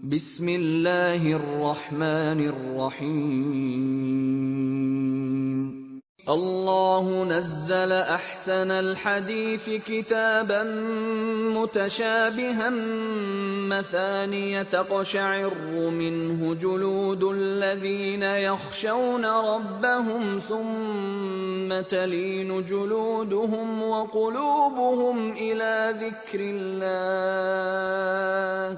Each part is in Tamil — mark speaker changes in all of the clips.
Speaker 1: بسم الله الرحمن الرحيم الله نزل أحسن الحديث كتابا متشابها مثانية تقشعر منه جلود الذين يخشون ربهم ثم تلين جلودهم وقلوبهم إلى ذكر الله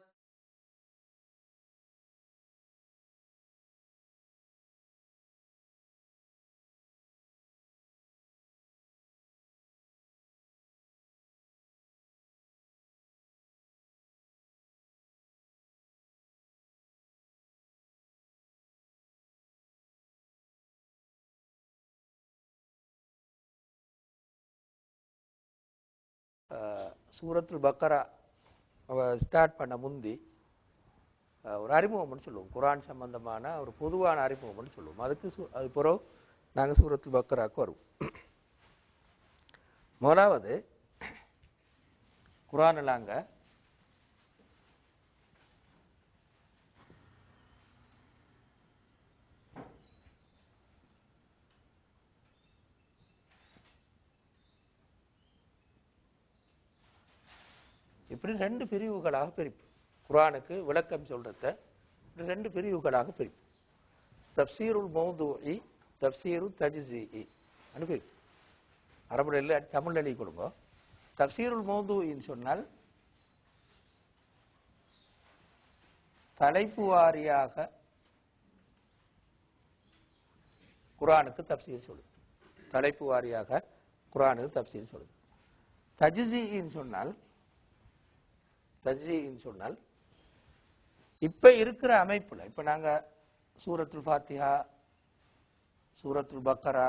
Speaker 2: சூரத்துல் பக்கரா ஸ்டார்ட் பண்ண முந்தி ஒரு அறிமுகம்னு சொல்லுவோம். குரான் சம்பந்தமான ஒரு பொதுவான அறிமுகம்னு சொல்லுவோம். அது பிறகு நாங்கள் சூரத்துல் பக்கராக்கு வருவோம். முதலாவது குரானில் நாங்கள் இப்படி ரெண்டு பிரிவுகளாக பிரிப்போம். குரானுக்கு விளக்கம் சொல்றத ரெண்டு பிரிவுகளாக பிரிப்போம். தப்சீருல் மௌதுஇ, தப்சீரு தஜ்ஸீஇ பிரிப்போம். அரபுல தமிழ் எழுதி கொடுங்க. தப்சீருல் மௌதுஇன்னு சொன்னால் தலைப்பு வாரியாக குரானுக்கு தப்சீர் சொல்லுது. தலைப்பு வாரியாக குரானுக்கு தப்சீர் சொல்லுது. தஜ்ஸீஇன்னு சொன்னால் இப்ப இருக்கிற அமைப்புல, இப்ப நாங்க சூரத்துல் ஃபாத்திஹா, சூரத்துல் பக்கரா,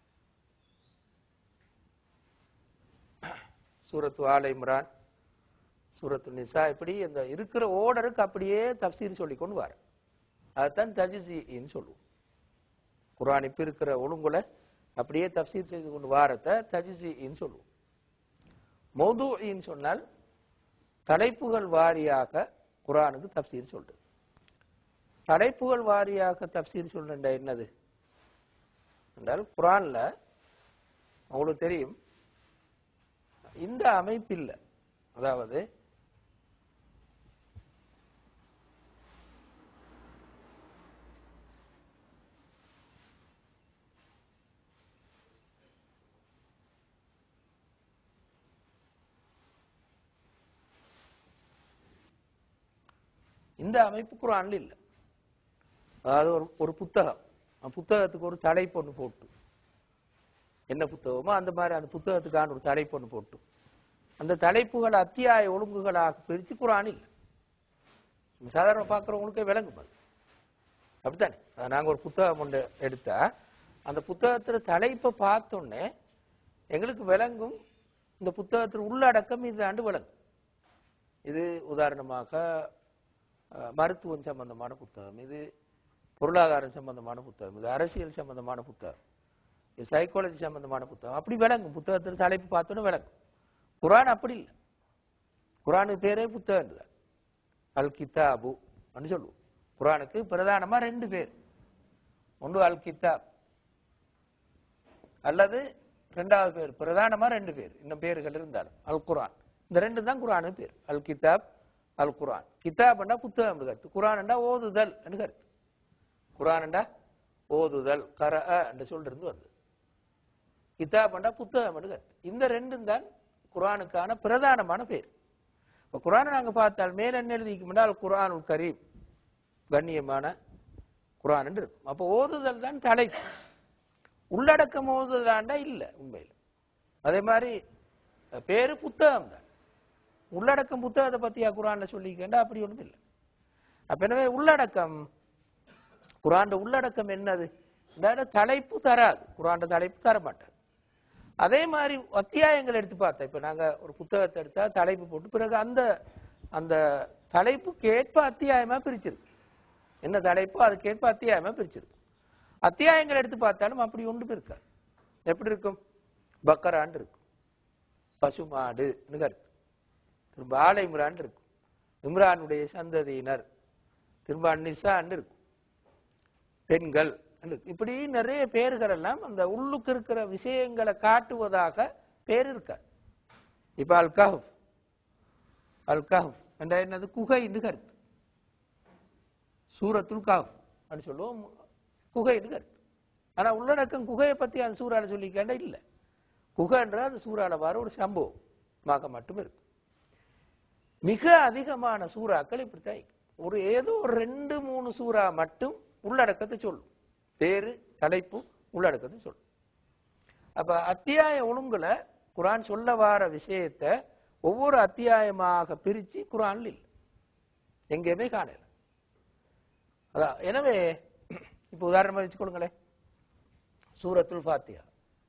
Speaker 2: சூரத்து ஆல இம்ரான், சூரத்து நிசா, இப்படி இந்த இருக்கிற ஓர்டருக்கு அப்படியே தப்சீர் சொல்லி கொண்டு வர, அதுதான் தஜ்ஸீஇன்னு சொல்லுவோம். குர்ஆன் இப்ப இருக்கிற ஒழுங்குல அப்படியே தப்சீர் செய்து கொண்டு வாரத்தை தஜ்ஸீஇன்னு சொல்லுவோம். மௌதுஇன்னு சொன்னால் தலைப்புகள் வாரியாக குர்ஆனுக்கு தப்சீர் சொல்றது. தலைப்புகள் வாரியாக தப்சீர் சொல்ற என்னது என்றால், குர்ஆன்ல உங்களுக்கு தெரியும் இந்த அமைப்பில், அதாவது இந்த அமைப்பு குர்ஆன்ல இல்லை. அதாவது ஒரு புத்தகம், புத்தகத்துக்கு ஒரு தலைப்பு ஒன்று போட்டு, என்ன புத்தகமோ அந்த மாதிரி அந்த புத்தகத்துக்கான ஒரு தலைப்பு ஒன்று போட்டு அந்த தலைப்புகள் அத்தியாய ஒழுங்குகளாக பிரித்து குர்ஆன் இல்லை. சாதாரண பார்க்குறவங்களுக்கே விளங்கும் அது. அப்படித்தானே? நாங்கள் ஒரு புத்தகம் ஒன்று எடுத்தா அந்த புத்தகத்தில் தலைப்பை பார்த்தோன்னே எங்களுக்கு விளங்கும் இந்த புத்தகத்தில் உள்ளடக்கம் இது ஆண்டு விளங்கும். இது உதாரணமாக மருத்துவம் சம்பந்தமான புத்தகம், இது பொருளாதாரம் சம்பந்தமான புத்தகம், இது அரசியல் சம்பந்தமான புத்தகம், இது சைக்காலஜி சம்பந்தமான புத்தகம், அப்படி விளங்கும். புத்தகத்தில் தலைப்பு பார்த்தோன்னு விளங்கும். குர்ஆன் அப்படி இல்லை. குர்ஆனுக்கு பேரே புத்தகம் தான், அல் கிதாபு அப்படின்னு சொல்லுவோம். குர்ஆனுக்கு பிரதானமா ரெண்டு பேர், ஒன்று அல் கிதாப் அல்லது ரெண்டாவது பேர், பிரதானமா ரெண்டு பேர், இன்னும் பேர்கள் இருந்தாலும் அல் குர்ஆன். இந்த ரெண்டு தான் குர்ஆனுக்கு பேர், அல் கிதாப், அல் குர்ஆன். கிதாப்னா புத்தகம் கருத்து, குர்ஆன்டா ஓதுதல் என்று கருத்து. குர்ஆன்டா ஓதுதல், கரஅ என்று சொல்லிருந்து வருது. கிதாப்னா புத்தகம் என்று கருத்து. இந்த ரெண்டும் தான் குர்ஆனுக்கான பிரதானமான பேர். இப்போ குர்ஆனை நாங்கள் பார்த்தால் மேல என்ன எழுதிக்கும்னா குர்ஆனுல் கரீம், கண்ணியமான குர்ஆன் என்று இருக்கும். அப்போ ஓதுதல் தான் தலைப்பு, உள்ளடக்கம் ஓதுதலாண்டா இல்லை உண்மையில். அதே மாதிரி பேரு புத்தகம் தான், உள்ளடக்கம் புத்தகத்தை பத்தியா குர்ஆன்ல சொல்லிக்கேண்டா அப்படி ஒன்றும் இல்லை. அப்ப எனவே உள்ளடக்கம், குர்ஆன் உள்ளடக்கம் என்னது, தலைப்பு தராது. குர்ஆன் தலைப்பு தர மாட்டாது. அதே மாதிரி அத்தியாயங்கள் எடுத்து பார்த்தா, இப்ப நாங்க ஒரு புத்தகத்தை எடுத்தா தலைப்பு போட்டு பிறகு அந்த அந்த தலைப்புக்கு ஏற்ப அத்தியாயமா பிரிச்சிருக்கு. என்ன தலைப்போ அதுக்கேற்ப அத்தியாயமா பிரிச்சிருக்கு. அத்தியாயங்கள் எடுத்து பார்த்தாலும் அப்படி ஒன்று இருக்காது. எப்படி இருக்கும்? பக்கரான் இருக்கும், பசுமாடு கருத்து. திரும்ப ஆல இம்ரான் இருக்கும், இம்ரானுடைய சந்ததியினர், திரும்ப நிசான்னு இருக்கும், பெண்கள். இப்படி நிறைய பேர்கள் எல்லாம் அந்த உள்ளுக்கு இருக்கிற விஷயங்களை காட்டுவதாக பேர் இருக்காது. இப்ப அல் கஹ்ஃப், அல் கஹ்ஃப் என்ற என்னது, குகை என்று கருத்து. சூரத்துல் கஹ்ஃப் அப்படி சொல்லுவோம், குகை என்று கருத்து. ஆனா உள்ளடக்கம் குகையை பத்தி அந்த சூறால சொல்லிக்கேண்ட இல்ல. குகைன்ற அந்த சூறால வர ஒரு சம்பவமாக மட்டும் இருக்கு. மிக அதிகமான சூறாக்கள் இப்படித்தான். ஒரு ஏதோ ஒரு 2-3 சூறா மட்டும் உள்ளடக்கத்தை சொல்லும், பேரு தலைப்பு உள்ளடக்கத்தை சொல்லும். அப்ப அத்தியாய ஒழுங்குல குர்ஆன் சொல்ல வார விஷயத்தை ஒவ்வொரு அத்தியாயமாக பிரிச்சு குர்ஆன்ல இல்லை, எங்கேயுமே காணல. அதான் எனவே இப்ப உதாரணமா வச்சுக்கொள்ளுங்களேன், சூரத்துல் ஃபாத்திஹா,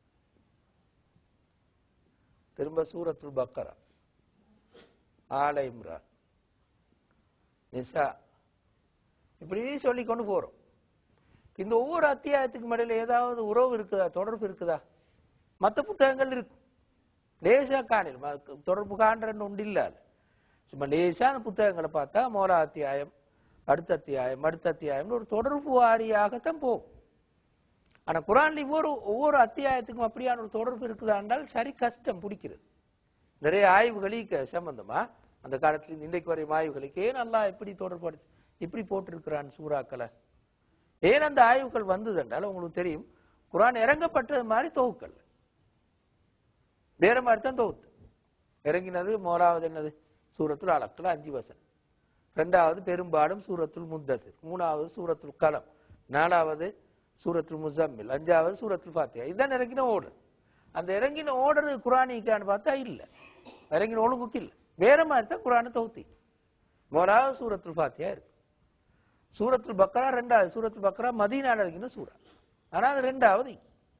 Speaker 2: திரும்ப சூரத்துல் பக்கரா, ஆல இம்ரான், நிசா, இப்படி சொல்லி கொண்டு போறோம். இந்த ஒவ்வொரு அத்தியாயத்துக்கு இடையில ஏதாவது உறவு இருக்குதா, தொடர்பு இருக்குதா? மற்ற புத்தகங்கள் இருக்கு, லேசா காணல் தொடர்பு காண்றன்னு ஒன்று இல்ல. சும்மா லேசா அந்த புத்தகங்களை பார்த்தா மோலா அத்தியாயம், அடுத்த அத்தியாயம், அடுத்த அத்தியாயம் ஒரு தொடர்பு வாரியாகத்தான் போகும். ஆனா குர்ஆன்ல ஒவ்வொரு அத்தியாயத்துக்கும் அப்படியான ஒரு தொடர்பு இருக்குதா என்றால் சரி கஷ்டம் பிடிக்கிறது. நிறைய ஆய்வுகளுக்கு சம்பந்தமா அந்த காலத்துல இன்றைக்கு வரையும் ஆய்வுகளுக்கு ஏன் அல்லாஹ் இப்படி தொடர்படுத்தி இப்படி போட்டிருக்கிறான் சூறாக்களை, ஏன் அந்த ஆய்வுகள் வந்தது என்றால் உங்களுக்கு தெரியும், குர்ஆன் இறங்கப்பட்டது மாதிரி தொகுக்கல் வேற மாதிரி தான் தொகுத்து இறங்கினது. முதலாவது என்னது, சூரத்துல் அலக்ல 5 வசனம், இரண்டாவது பெரும்பாலும் சூரத்துல் முத்தஸிர், மூணாவது சூரத்துல் கலம், நாலாவது சூரத்துல் முஸம்மில், அஞ்சாவது சூரத்துல் ஃபாத்திஹா. இதுதான் இறங்கின ஓர்டர். அந்த இறங்கின ஓர்டர் குர்ஆனிக்கான்னு பார்த்தா இல்ல, இறங்கின ஒழுங்குக்கு இல்ல, வேற மாதிரி தான் குர்ஆனை தொகுத்தி. முதலாவது சூரத்துல் ஃபாத்திஹா இருக்கு, சூரத்துல் பக்ரா ரெண்டாவது, சூரத்துல் பக்ரா மதீனால இறங்கின சூரா, ஆனா அது ரெண்டாவது.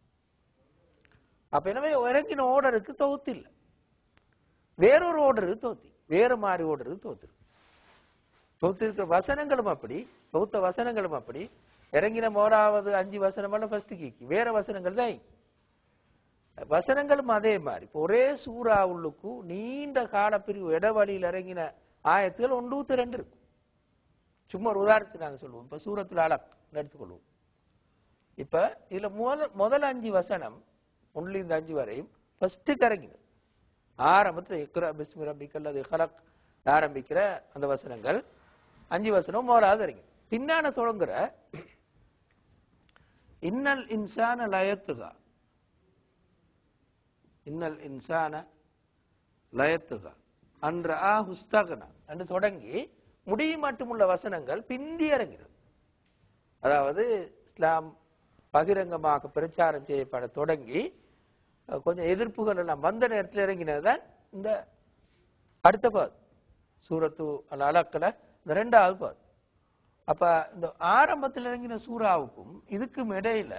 Speaker 2: அப்ப எனவே இறங்கின ஓர்டருக்கு தொகுத்து இல்ல, வேறொரு ஓர்டருக்கு தொகுத்தி, வேற மாதிரி ஓர்டருக்கு தொகுத்து இருக்கிற வசனங்களும் அப்படி, தொகுத்த வசனங்களும் அப்படி. இறங்கின முதலாவது 5 வசனம் எல்லாம் ஃபர்ஸ்ட் கீக்கி, வேற வசனங்கள் தான் வசனங்களும் அதே மாதிரி. இப்போ ஒரே சூறா உள்ளுக்கு நீண்ட காலப்பிரிவு இடைவெளியில் இறங்கின ஆயத்துகள் 1-2 இருக்கும். சும்மா ஒரு உதாரணத்துக்கு நாங்க சொல்லுவோம், இப்ப சூரத்துல் அலக் எடுத்துக்கொள்வோம். இப்ப இதுல முதல் 5 வசனம் 1 5 வரையும் ஃபர்ஸ்ட் இறங்கினது. ஆரம்பத்தில் இக்ரா பிஸ்மி ரப்பிக்கல் லதீ ஹலக் ஆரம்பிக்கிற அந்த வசனங்கள் 5 வசனம் முதலாவது இறங்கி, பின்னான தொடங்குற இன்னல் இன்சான லயத்துகா, இன்னல் இன்சான லயத்துகா அன்ற ஹுஸ்தகனா என்று தொடங்கி முடியும் மட்டுமுள்ள வசனங்கள் பிந்தி இறங்கிறது. அதாவது இஸ்லாம் பகிரங்கமாக பிரச்சாரம் செய்யப்பட தொடங்கி கொஞ்சம் எதிர்ப்புகள் எல்லாம் வந்த நேரத்தில் இறங்கினதுதான் இந்த அடுத்த பாது, சூரத்து அல் அலக்ல இந்த 2வது பாது. அப்ப இந்த ஆரம்பத்தில் இறங்கின சூறாவுக்கும் இதுக்கும் இடையில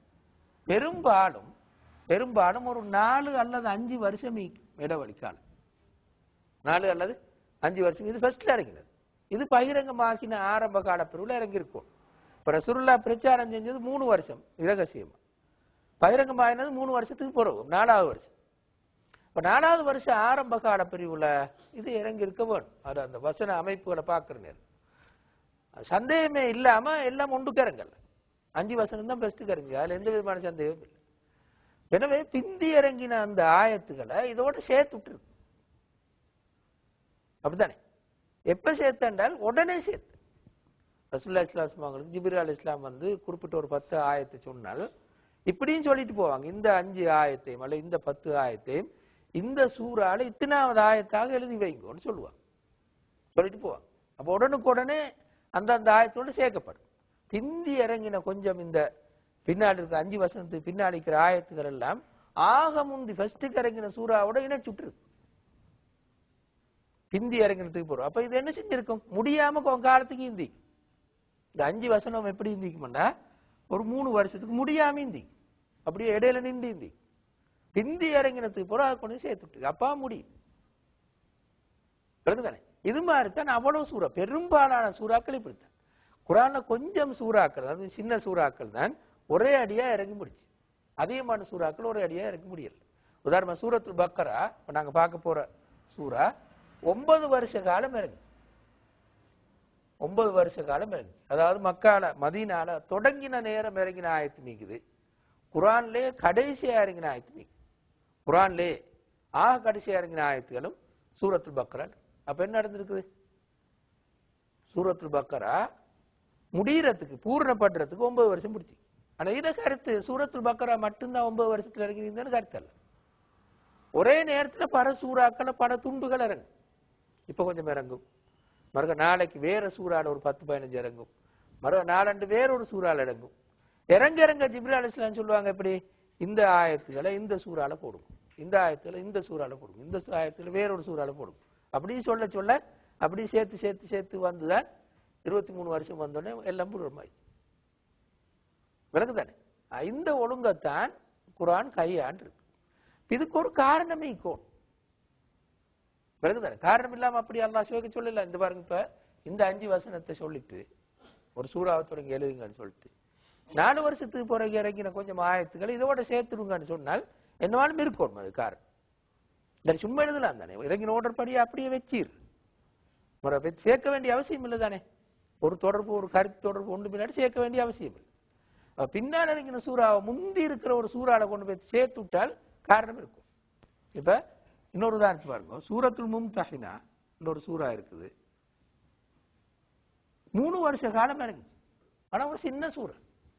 Speaker 2: பெரும்பாலும் ஒரு 4 அல்லது 5 வருஷம் இடைவெளி காலம், 4 அல்லது 5 வருஷம். இது ஃபர்ஸ்ட்ல இறங்கினது, இது பகிரங்கமாக்கின ஆரம்ப கால பிரிவுல இறங்கியிருக்கும். இப்ப ரசூலுல்லாஹ் பிரச்சாரம் செஞ்சது 3 வருஷம் இரகசியமா, பகிரங்கமாகினது 3 வருஷத்துக்கு பிறகு 4வது வருஷம். இப்ப 4வது வருஷம் ஆரம்ப கால பிரிவுல இது இறங்கி இருக்க வேணும். அது அந்த வசன அமைப்புகளை பார்க்கிற நேரம் சந்தேகமே இல்லாம எல்லாம் ஒன்று இறங்கல, 5 வசனம் தான் பெஸ்ட் இறங்கி, அதுல எந்த விதமான சந்தேகமும் இல்லை. எனவே பிந்தி இறங்கின அந்த ஆயத்துக்களை இதோட சேர்த்து விட்டுருக்கு. அப்படித்தானே? எப்ப சேர்த்து என்றால் உடனே சேர்த்து. ரசூலுல்லாஹி ஸல்லல்லாஹு அலைஹி வஸல்லம் ஜிப்ரீல் அலைஹிஸ்ஸலாம் வந்து குறிப்பிட்ட ஒரு 10 ஆயத்தை சொன்னால் இப்படியும் சொல்லிட்டு போவாங்க, இந்த 5 ஆயத்தையும் அல்ல இந்த 10 ஆயத்தையும் இந்த சூறால இத்தனாவது ஆயத்தாக எழுதி வைங்கன்னு சொல்லுவாங்க, சொல்லிட்டு போவாங்க. அப்ப உடனுக்குடனே அந்த ஆயத்தோடு சேர்க்கப்படும். பிந்தி இறங்கின கொஞ்சம் இந்த பின்னாடி இருக்கிற 5 வசனத்துக்கு பின்னாடி இருக்கிற ஆயத்துக்கள் எல்லாம் ஆக முந்தி ஃபர்ஸ்ட்டுக்கு இறங்கின சூறாவோட இணைச்சுட்டு இருக்கு, பிந்தி இறங்கினதுக்கு போறோம். அப்ப இது என்ன செஞ்சிருக்கும், முடியாம காலத்துக்கு இந்தி இந்த 5 வசனம் எப்படி இந்திக்கும்னா ஒரு 3 வருஷத்துக்கு முடியாம இந்தி, அப்படியே இடையில நின்று இந்தி, பிந்தி இறங்கினதுக்கு போற அதை கொண்டு சேர்த்துட்டு அப்பா முடியும். தானே? இது மாதிரி தான் அவ்வளவு சூறா, பெரும்பாலான சூறாக்கள் இப்படித்தான். குர்ஆன்ல கொஞ்சம் சூறாக்கள், அதாவது சின்ன சூறாக்கள் தான் ஒரே அடியா இறங்கி முடிச்சு, அதிகமான சூறாக்கள் ஒரே அடியா இறங்கி முடியல. உதாரணமா சூரத்துல் பக்கரா நாங்க பார்க்க போற சூறா 9 வருஷ காலம் இறங்கி, 9 வருஷ காலம் இறங்கி. அதாவது மக்கால மதீனால தொடங்கின நேரம் இறங்கின ஆயத்து நீக்குது. குரான்லே கடைசியா இறங்கின ஆயத்து நீக்குது. குரான்லே ஆக கடைசியா இறங்கின ஆயத்துகளும் சூரத்துல் பக்ரா. அப்ப என்ன நடந்திருக்குது? சூரத்துல் பக்ரா முடியறதுக்கு பூர்ணப்படுறதுக்கு 9 வருஷம் பிடிச்சி. ஆனா இத கருத்து சூரத்துல் பக்ரா மட்டும்தான் 9 வருஷத்துல இறங்கிருந்தேன்னு கருத்து அல்ல. ஒரே நேரத்துல பல சூறாக்கள பல துண்டுகள் இறங்கும். இப்ப கொஞ்சம் இறங்கும், மறுக நாளைக்கு வேற சூறால ஒரு 10-15 இறங்கும், மறுக நாளன்று வேறொரு சூறால இறங்கும். இறங்க இறங்க ஜிப்ரீல் அலைஹிஸ்ஸலாம் சொல்லுவாங்க, எப்படி இந்த ஆயத்துக்களை இந்த சூறால போடும், இந்த ஆயத்துல இந்த சூறால போடும், இந்த ஆயத்துல வேறொரு சூறால போடும். அப்படி சொல்ல சொல்ல அப்படி சேர்த்து சேர்த்து சேர்த்து வந்துதான் 23 வருஷம் வந்தோடனே எல்லாம் பூர்வமாய் விளக்குதானே. இந்த ஒழுங்கத்தான் குர்ஆன் கையாண்டு இருக்கு. இதுக்கு ஒரு காரணமே கோணும் விளக்குதானே. காரணம் இல்லாம அப்படி அல்லாஹ் சொல்லல. இந்த பாருங்க, இப்ப இந்த 5 வசனத்தை சொல்லிட்டு ஒரு சூறாவை தொடங்கி எழுதுங்கன்னு சொல்லிட்டு 4 வருஷத்துக்கு பிறகு இறங்கின கொஞ்சம் ஆயத்துக்கள் இதோட சேர்த்துருங்கன்னு சொன்னால் என்னவாலும் இருக்கணும். அது காரணம் சும்மா எழுதலாம் தானே. இறங்கின ஓர்டர் படி அப்படியே வச்சீர், சேர்க்க வேண்டிய அவசியம் இல்லை தானே. ஒரு தொடர்பு ஒரு கருத்து தொடர்பு ஒன்று பின்னாடி சேர்க்க வேண்டிய அவசியம் இல்லை. பின்னால் இறங்கின சூறாவை முந்தி இருக்கிற ஒரு சூறாவை கொண்டு போய் சேர்த்து விட்டால் காரணம் இருக்கும். இப்ப இன்னொரு உதாரணத்து பாருங்க, சூரத்துல் மும்தஹினா இன்னொரு சூறா இருக்குது. 3 வருஷ காலம் இறங்கி, ஆனா ஒரு சின்ன சூறா.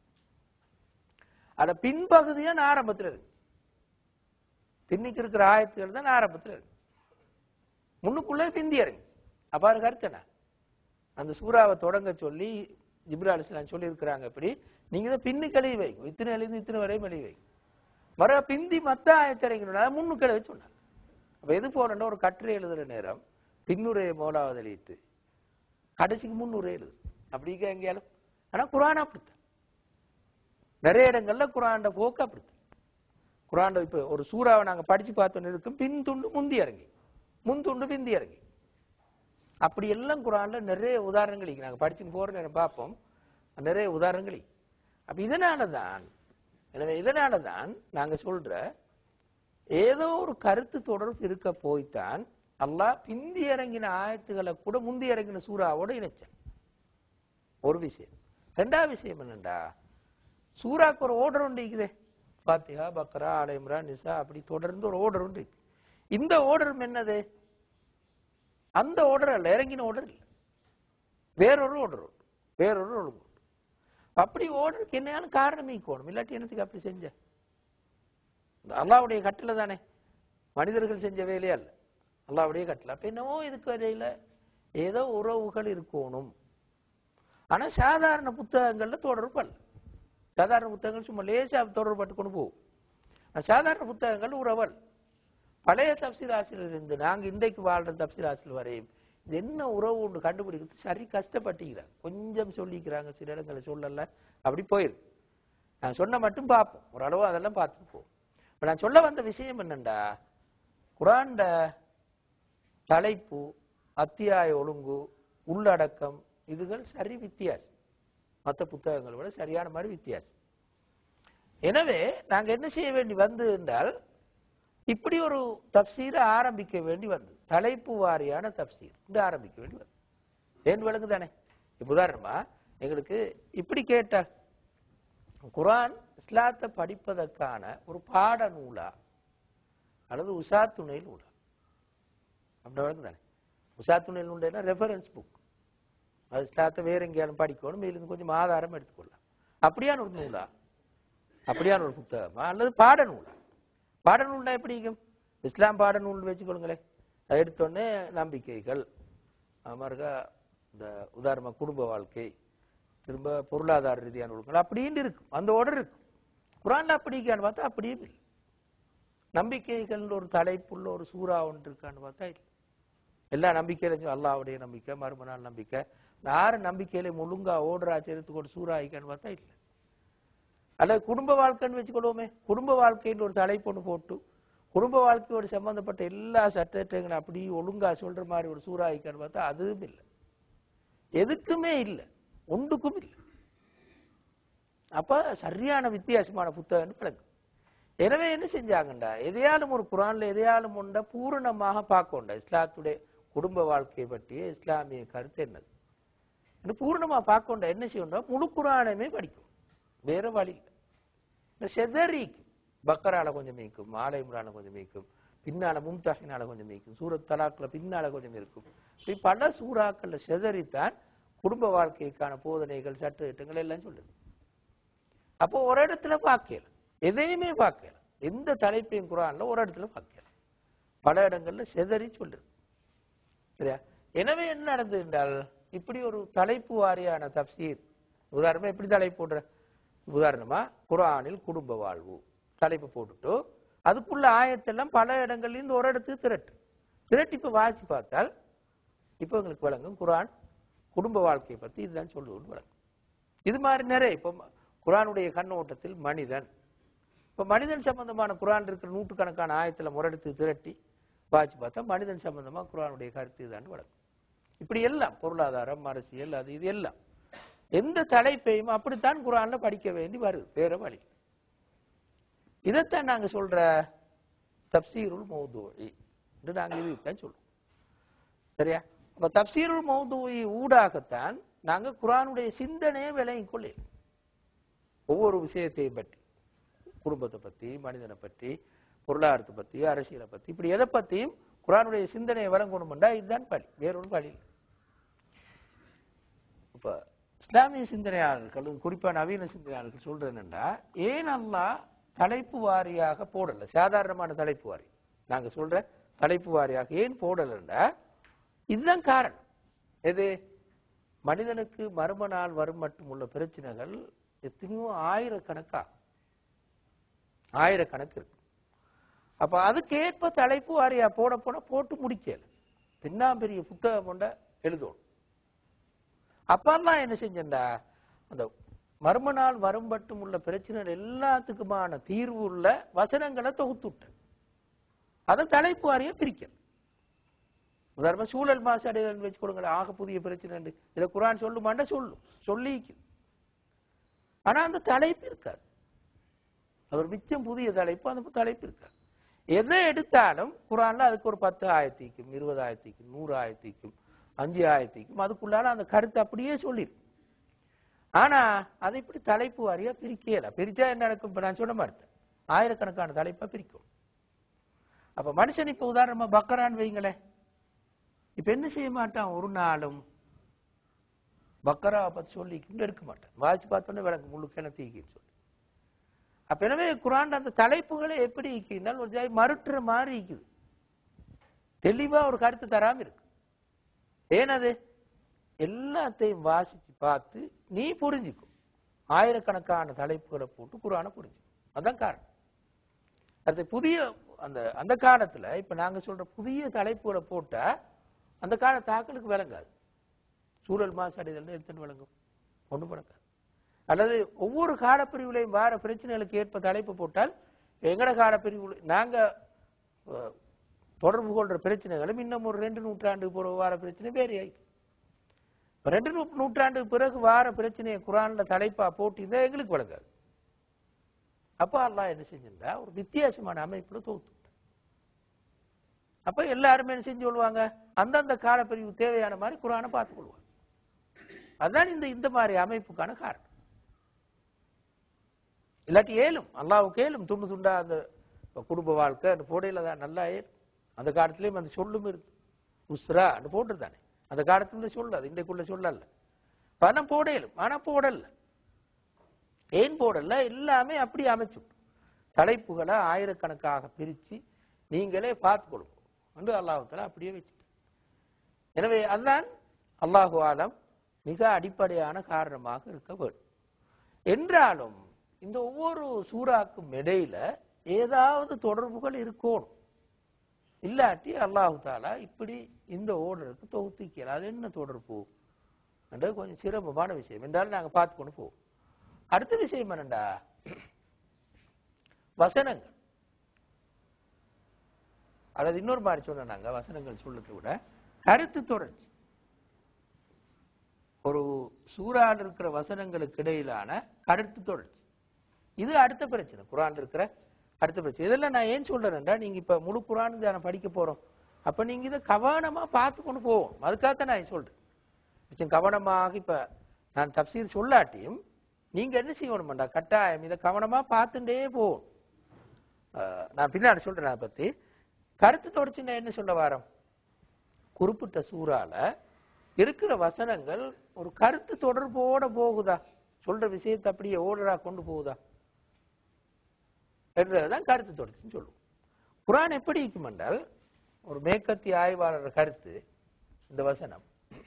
Speaker 2: அத பின்பகுதியா ஆரம்பத்தில் இருக்கு. பின்னிக்கு இருக்கிற ஆயத்துகள் தான் ஆரம்பத்தில் இருக்கு, முன்னுக்குள்ளே பிந்தி இறங்கி. அப்பாரு கருத்து என்ன? அந்த சூறாவை தொடங்க சொல்லி ஜிப்ரீல் அலைஹிஸ்ஸலாம் சொல்லி இருக்கிறாங்க, எப்படி நீங்க தான் பின்னுக்கு எழுதி வைக்கும், இத்தனை எழுதி இத்தனை வரையும் எழுதி வைக்கும். மறு பிந்தி மத்த ஆயத்தை இறங்கணும் முன்னுக்கு எழுதி சொன்னாங்க. அப்ப எது போலன்னா ஒரு கட்டுரை எழுதுற நேரம் பின்னுரையை மோலாவது எழுதிட்டு கடைசிக்கு முன்னுரை எழுது அப்படிங்க எங்கேயாலும். ஆனா குர்ஆன் அப்படித்தான், நிறைய இடங்கள்ல குர்ஆன் போக்கு அப்படித்தான். குர்ஆன் இப்ப ஒரு சூறாவை நாங்க படிச்சு பார்த்தோன்னு இருக்கும், பின் துண்டு முந்தி இறங்கி, முன் துண்டு பிந்தி இறங்கி. அப்படி எல்லாம் குர்ஆன்ல நிறைய உதாரணங்கள் நாங்க படிச்சுன்னு போற நேரம் பார்ப்போம், நிறைய உதாரணங்கள். அப்ப இதனாலதான் நாங்க சொல்ற ஏதோ ஒரு கருத்து தொடர்பு இருக்க போய்தான் அல்லாஹ் பிந்தி இறங்கின ஆயத்துக்களை கூட முந்தி இறங்கின சூறாவோட இணைச்சான். ஒரு விஷயம். 2வது விஷயம் என்னண்டா, சூறாக்கு ஒரு ஓர்டர் உண்டு இருக்குதே, ஃபாத்திஹா, பக்ரா, ஆல இம்ரான், நிசா, அப்படி தொடர்ந்து ஒரு ஓர்டர் உண்டு. இந்த ஓர்டர் என்னது? அந்த ஓர்டர் அல்ல, இறங்கின ஓர்டர் இல்லை, வேறொரு ஓர்டர் உண்டு, வேறொரு ஒழுங்கு. அப்படி ஓர்டருக்கு என்ன காரணமே கோணும், இல்லாட்டி என்னத்துக்கு அப்படி செஞ்ச? அல்லாஹ்வுடைய கட்டளை தானே, மனிதர்கள் செஞ்ச வேலையே அல்ல, அல்லாஹ்வுடைய கட்டளை. அப்ப என்னவோ இதுக்கு வரையில ஏதோ உறவுகள் இருக்கணும். ஆனா சாதாரண புத்தகங்கள்ல தொடர்பு அல்ல. சாதாரண புத்தகங்கள் சும்மா லேசா தொடர்பட்டு கொண்டு போகும். சாதாரண புத்தகங்கள் உறவல். பழைய தப்சீர் ஆசிரியர் இருந்து நாங்க இன்றைக்கு வாழ்ற தப்சீர் ஆசிரியர் வரையும் இது என்ன உறவு ஒன்று கண்டுபிடிக்கிறது சரி கஷ்டப்பட்டுக்கிறாங்க. கொஞ்சம் சொல்லிக்கிறாங்க, சில இடங்களை சொல்லல, அப்படி போயிருக்கு. நான் சொன்ன மட்டும் பார்ப்போம், ஓரளவு அதெல்லாம் பார்த்துட்டு போவோம். இப்ப நான் சொல்ல வந்த விஷயம் என்னண்டா, குர்ஆன்ட தலைப்பு, அத்தியாய ஒழுங்கு, உள்ளடக்கம் இதுகள் சரி வித்தியாசம், மற்ற புத்தகங்களை விட சரியான மாதிரி வித்தியாசம். எனவே நாங்க என்ன செய்ய வேண்டி வந்து என்றால், இப்படி ஒரு தப்சீரை ஆரம்பிக்க வேண்டி வந்து, தலைப்பு வாரியான தப்சீர் இந்த ஆரம்பிக்க வேண்டி வந்து. ஏன் விளங்கு தானே? இப்ப உதாரணமா எங்களுக்கு இப்படி கேட்டால், குர்ஆன் இஸ்லாத்தை படிப்பதற்கான ஒரு பாட நூலா அல்லது உசாத்துணை நூலா? அப்படி விளங்கு தானே? உசாத்துணை நூல்னா ரெஃபரன்ஸ் புக், அது இஸ்லாத்தை வேற எங்கேயாலும் படிக்கணும், மேலிருந்து கொஞ்சம் ஆதாரம் எடுத்துக்கொள்ளலாம். அப்படியான ஒரு நூலா, அப்படியான ஒரு புத்தகமா, அல்லது பாட நூலா? பாடநூல்னா எப்படி இருக்கும்? இஸ்லாம் பாடநூல் வச்சுக்கொள்ளுங்களேன். அதை எடுத்தோடனே நம்பிக்கைகள், மறுக்கா இந்த உதாரணமா குடும்ப வாழ்க்கை, திரும்ப பொருளாதார ரீதியான நூல்கள் அப்படின்னு இருக்கும், அந்த ஆர்டர் இருக்கும். குர்ஆன்ல அப்படிக்கான்னு பார்த்தா அப்படியே இல்லை. நம்பிக்கைகள் ஒரு தலைப்புள்ள ஒரு சூறா ஒன்று இருக்கான்னு பார்த்தா இல்லை. எல்லா நம்பிக்கையிலும் அல்லாஹ்வுடைய நம்பிக்கை, மறும நாள் நம்பிக்கை, யாரு நம்பிக்கையில ஒழுங்கா ஓடுறா சேர்த்துக்கு ஒரு சூறா ஆயிக்கான்னு பார்த்தா இல்லை. அல்லது குடும்ப வாழ்க்கைன்னு வச்சுக்கொள்வோமே, குடும்ப வாழ்க்கைன்னு ஒரு தலைப்பு ஒன்று போட்டு குடும்ப வாழ்க்கையோடு சம்பந்தப்பட்ட எல்லா சட்டத்தையும் அப்படி ஒழுங்கா சொல்ற மாதிரி ஒரு சூறா ஆயிக்கான்னு பார்த்தா அதுவும் இல்லை, எதுக்குமே இல்லை, ஒன்றுக்கும் இல்லை. அப்ப சரியான வித்தியாசமான புத்தகம் விளங்கும். எனவே என்ன செஞ்சாங்கண்டா, எதையாலும் ஒரு குர்ஆன்ல எதையாலும் ஒன்றை பூரணமாக பார்க்கண்டா, இஸ்லாத்துடைய குடும்ப வாழ்க்கையை பற்றிய இஸ்லாமிய கருத்து என்னது, பூர்ணமா பார்க்கொண்ட என்ன செய்யணும், முழு குர்ஆனையுமே படிக்கும், வேற வழி இல்லை. இந்த செதறிக்கும், பக்கரால கொஞ்சம் மீக்கும், ஆல இம்ரான கொஞ்சம் மீக்கும், பின்னால மும்தாஹினால கொஞ்சம் மீக்கும், சூரத் தலாக்ல பின்னால கொஞ்சம் இருக்கும். இப்படி பல சூறாக்கள்ல செதறித்தான் குடும்ப வாழ்க்கைக்கான போதனைகள் சட்ட திட்டங்கள் எல்லாம் சொல்லுது. அப்போ ஒரு இடத்துல பார்க்கல, எதையுமே பார்க்கல, எந்த தலைப்பையும் குர்ஆன்ல ஒரு இடத்துல பார்க்கல, பல இடங்கள்ல செதறி சொல்லுது. சரியா? எனவே என்ன நடந்தது என்றால், இப்படி ஒரு தலைப்பு வாரியான தப்சீர், உதாரணமா எப்படி தலைப்பு போடுற, உதாரணமா குர்ஆனில் குடும்ப வாழ்வு தலைப்பு போட்டுட்டு அதுக்குள்ள ஆயத்தெல்லாம் பல இடங்கள்ல ஒரு இடத்துக்கு திரட்டி இப்ப வாசி பார்த்தால் இப்ப எங்களுக்கு விளங்கும் குர்ஆன் குடும்ப வாழ்க்கையை பத்தி இதுதான் சொல்லுவோம்னு விளங்கும். இது மாதிரி நிறைய இப்ப குர்ஆனுடைய கண்ணோட்டத்தில் மனிதன், இப்ப மனிதன் சம்பந்தமான குர்ஆன் இருக்கிற நூற்றுக்கணக்கான ஆயத்துல முறையெடுத்து திரட்டி வாசி பார்த்தா மனிதன் சம்பந்தமா குர்ஆனுடைய கருத்து இதுதான் விளங்கும். இப்படி எல்லாம் பொருளாதாரம், அரசியல், அது இது எல்லாம் எந்த தலைப்பையும் அப்படித்தான் குர்ஆன்ல படிக்க வேண்டி வருது, வேற வழி. இதைத்தான் நாங்க சொல்ற தப்சீருல் மௌதுஇ என்று நாங்க இதுதான் சொல்றோம். சரியா? அப்ப தப்சீருல் மௌதுஇ ஊடாகத்தான் நாங்க குர்ஆனுடைய சிந்தனையை விளங்கிக் கொள்ள, ஒவ்வொரு விஷயத்தையும் பற்றி, குடும்பத்தை பத்தி, மனிதனை பற்றி, பொருளாதாரத்தை பத்தி, அரசியலை பத்தி, இப்படி எதை பத்தியும் குர்ஆனுடைய சிந்தனையை வழங்கணும்டா இதுதான் வழி, வேறொரு வழி. இப்ப இஸ்லாமிய சிந்தனையாளர்கள், குறிப்பா நவீன சிந்தனையாளர்கள் சொல்றது என்னன்னா, ஏன் அல்லாஹ் தலைப்பு வாரியாக போடல, சாதாரணமான தலைப்பு வாரி, நாங்க சொல்ற தலைப்பு வாரியாக ஏன் போடலன்னா இதுதான் காரணம். எது? மனிதனுக்கு மர்ம நாள் வரும் மட்டும் உள்ள பிரச்சனைகள் எத்தனையோ ஆயிரக்கணக்கு இருக்கு. அப்ப அதுக்கேற்ப தலைப்பு வாரியா போட்டு முடிக்கல, பெரிய புத்தகம் கொண்ட எழுதணும். அப்பெல்லாம் என்ன செஞ்சா, அந்த மர்ம நாள் வரும் மட்டும் உள்ள பிரச்சனை எல்லாத்துக்குமான தீர்வு உள்ள வசனங்களை தொகுத்துட்ட, அதை தலைப்பு வாரியா பிரிக்கல. உதாரணமா சூழல் மாசடைதல் வச்சு கொடுங்க, ஆக புதிய பிரச்சனை இதை குர்ஆன் சொல்லுமாண்டா சொல்லிக்கு, ஆனா அந்த தலைப்பு இருக்காது, அவர் மிச்சம் புதிய தலைப்பு, அந்த தலைப்பு இருக்காது. எதை எடுத்தாலும் குர்ஆன்ல அதுக்கு ஒரு 10 ஆயத்திக்கும் 20 ஆயத்திக்கும் 100 ஆயத்திக்கும் 5 ஆயத்திக்கும் அதுக்குள்ளால அந்த கருத்து அப்படியே சொல்லிருக்கு. ஆனா அதை இப்படி தலைப்பு வாரியா பிரிக்கல. பிரிச்சா என்ன நடக்கும்? இப்ப நான் சொன்ன மாதிரி ஆயிரக்கணக்கான தலைப்பா பிரிக்கும். அப்ப மனுஷன் இப்ப உதாரணமா பக்கரான்னு வைங்களேன், இப்ப என்ன செய்ய மாட்டான், ஒரு நாளும் பக்கரா பத்தி சொல்லி எடுக்க மாட்டான், வாசிச்சு பார்த்தோன்னே விளக்கு முழுக்க தீக்கின்னு சொல்லி. அப்ப எனவே குர்ஆன் அந்த தலைப்புகளை எப்படி இருக்குன்னா ஒரு ஜாய் மறுட்டுற மாதிரி இருக்குது, தெளிவா ஒரு கருத்து தராம இருக்கு. ஏனது? எல்லாத்தையும் வாசிச்சு பார்த்து நீ புரிஞ்சுக்கும், ஆயிரக்கணக்கான தலைப்புகளை போட்டு குர்ஆனை புரிஞ்சுக்கும், அதான் காரணம். அடுத்து புதிய அந்த காலத்துல இப்ப நாங்க சொல்ற புதிய தலைப்புகளை போட்டா அந்த கால தாக்களுக்கு விளங்காது. சூழல் மாசடைதல் எத்தனை விளங்கும்? ஒண்ணு விளங்காது. அல்லது ஒவ்வொரு காலப்பிரிவுலையும் வார பிரச்சனைகளுக்கு ஏற்ப தலைப்பு போட்டால் எங்கட காலப்பிரிவு நாங்க தொடர்பு கொள்ற பிரச்சனைகளும் இன்னும் ஒரு 2 நூற்றாண்டுக்கு பிறகு வார பிரச்சனை வேறு ஆயிடும். 2 நூற்றாண்டுக்கு பிறகு வார பிரச்சனையை குர்ஆன்ல தலைப்பா போட்டிருந்தா எங்களுக்கு விளங்காது. அப்ப அல்லாஹ் என்ன செஞ்சிருந்தா ஒரு வித்தியாசமான அமைப்புல தொகுத்து. அப்ப எல்லாருமே என்ன செஞ்சு கொள்வாங்க, அந்தந்த காலப்பிரிவு தேவையான மாதிரி குர்ஆனை பார்த்துக் கொள்வாங்க. அதுதான் இந்த மாதிரி அமைப்புக்கான காரணம். இல்லாட்டி ஏலும், அல்லாஹ்வுக்கு ஏலும் துண்டு துண்டா அந்த குடும்ப வாழ்க்கை அந்த போடையில தான் நல்லா ஏலும். அந்த காலத்திலயும் அந்த சொல்லும் இருக்கு, உஸ்ரா அந்த போட்டுருதானே, அந்த காலத்துல சொல்ல, அது இன்றைக்குள்ள சொல்லல. பணம் போடையிலும், ஆனா போடல. ஏன் போடல? எல்லாமே அப்படி அமைச்சு தலைப்புகளை ஆயிரக்கணக்காக பிரிச்சு நீங்களே பார்த்து கொள்ளும் என்று அல்லாஹ் தஆலா அப்படியே வச்சு. எனவே அதுதான் அல்லாஹு ஆலம் மிக அடிப்படையான காரணமாக இருக்க வேண்டும். என்றாலும் இந்த ஒவ்வொரு சூறாக்கும் இடையில ஏதாவது தொடர்புகள் இருக்கணும், இல்லாட்டி அல்லாஹு தஆலா இப்படி இந்த ஓர்டருக்கு தொகுத்திக்கல. அது என்ன தொடர்பு என்றது கொஞ்சம் சிரமமான விஷயம் என்றாலும் நாங்க பார்த்து கொண்டு போவோம். அடுத்த விஷயம் என்னண்டா, வசனங்கள். அதாவது இன்னொரு மாதிரி சொன்ன நாங்க வசனங்கள் சொல்லத்தை விட கருத்து தொடர்ச்சி. ஒரு சூறான் இருக்கிற வசனங்களுக்கு இடையிலான கருத்து தொடர்ச்சி, இது அடுத்த பிரச்சனை. குர்ஆன் இருக்கிற அடுத்த பிரச்சனை. இதெல்லாம் நான் ஏன் சொல்றேன்டா, நீங்க இப்ப முழு குர்ஆன் தான படிக்க போறோம், அப்ப நீங்க இதை கவனமா பார்த்து கொண்டு போவோம். அதுக்காகத்தான் நான் சொல்றேன். கொஞ்சம் கவனமாக இப்ப நான் தப்சீர் சொல்லாட்டியும் நீங்க என்ன செய்யணும்டா, கட்டாயம் இதை கவனமா பார்த்துட்டே போகணும். நான் பின்னாடி சொல்றேன் அதை பத்தி. கருத்து தொடர்ச்சி என்ன சொல்ல வாரம், குறிப்பிட்ட சூறால இருக்கிற வசனங்கள் ஒரு கருத்து தொடர்போட போகுதா, சொல்ற விஷயத்தை அப்படியே ஓடரா கொண்டு போகுதா என்றதான் கருத்து தொடர்ச்சின்னு சொல்லுவோம். குர்ஆன் எப்படி இருக்கும் என்றால், ஒரு மேற்கத்திய ஆய்வாளர் கருத்து இந்த வசனம்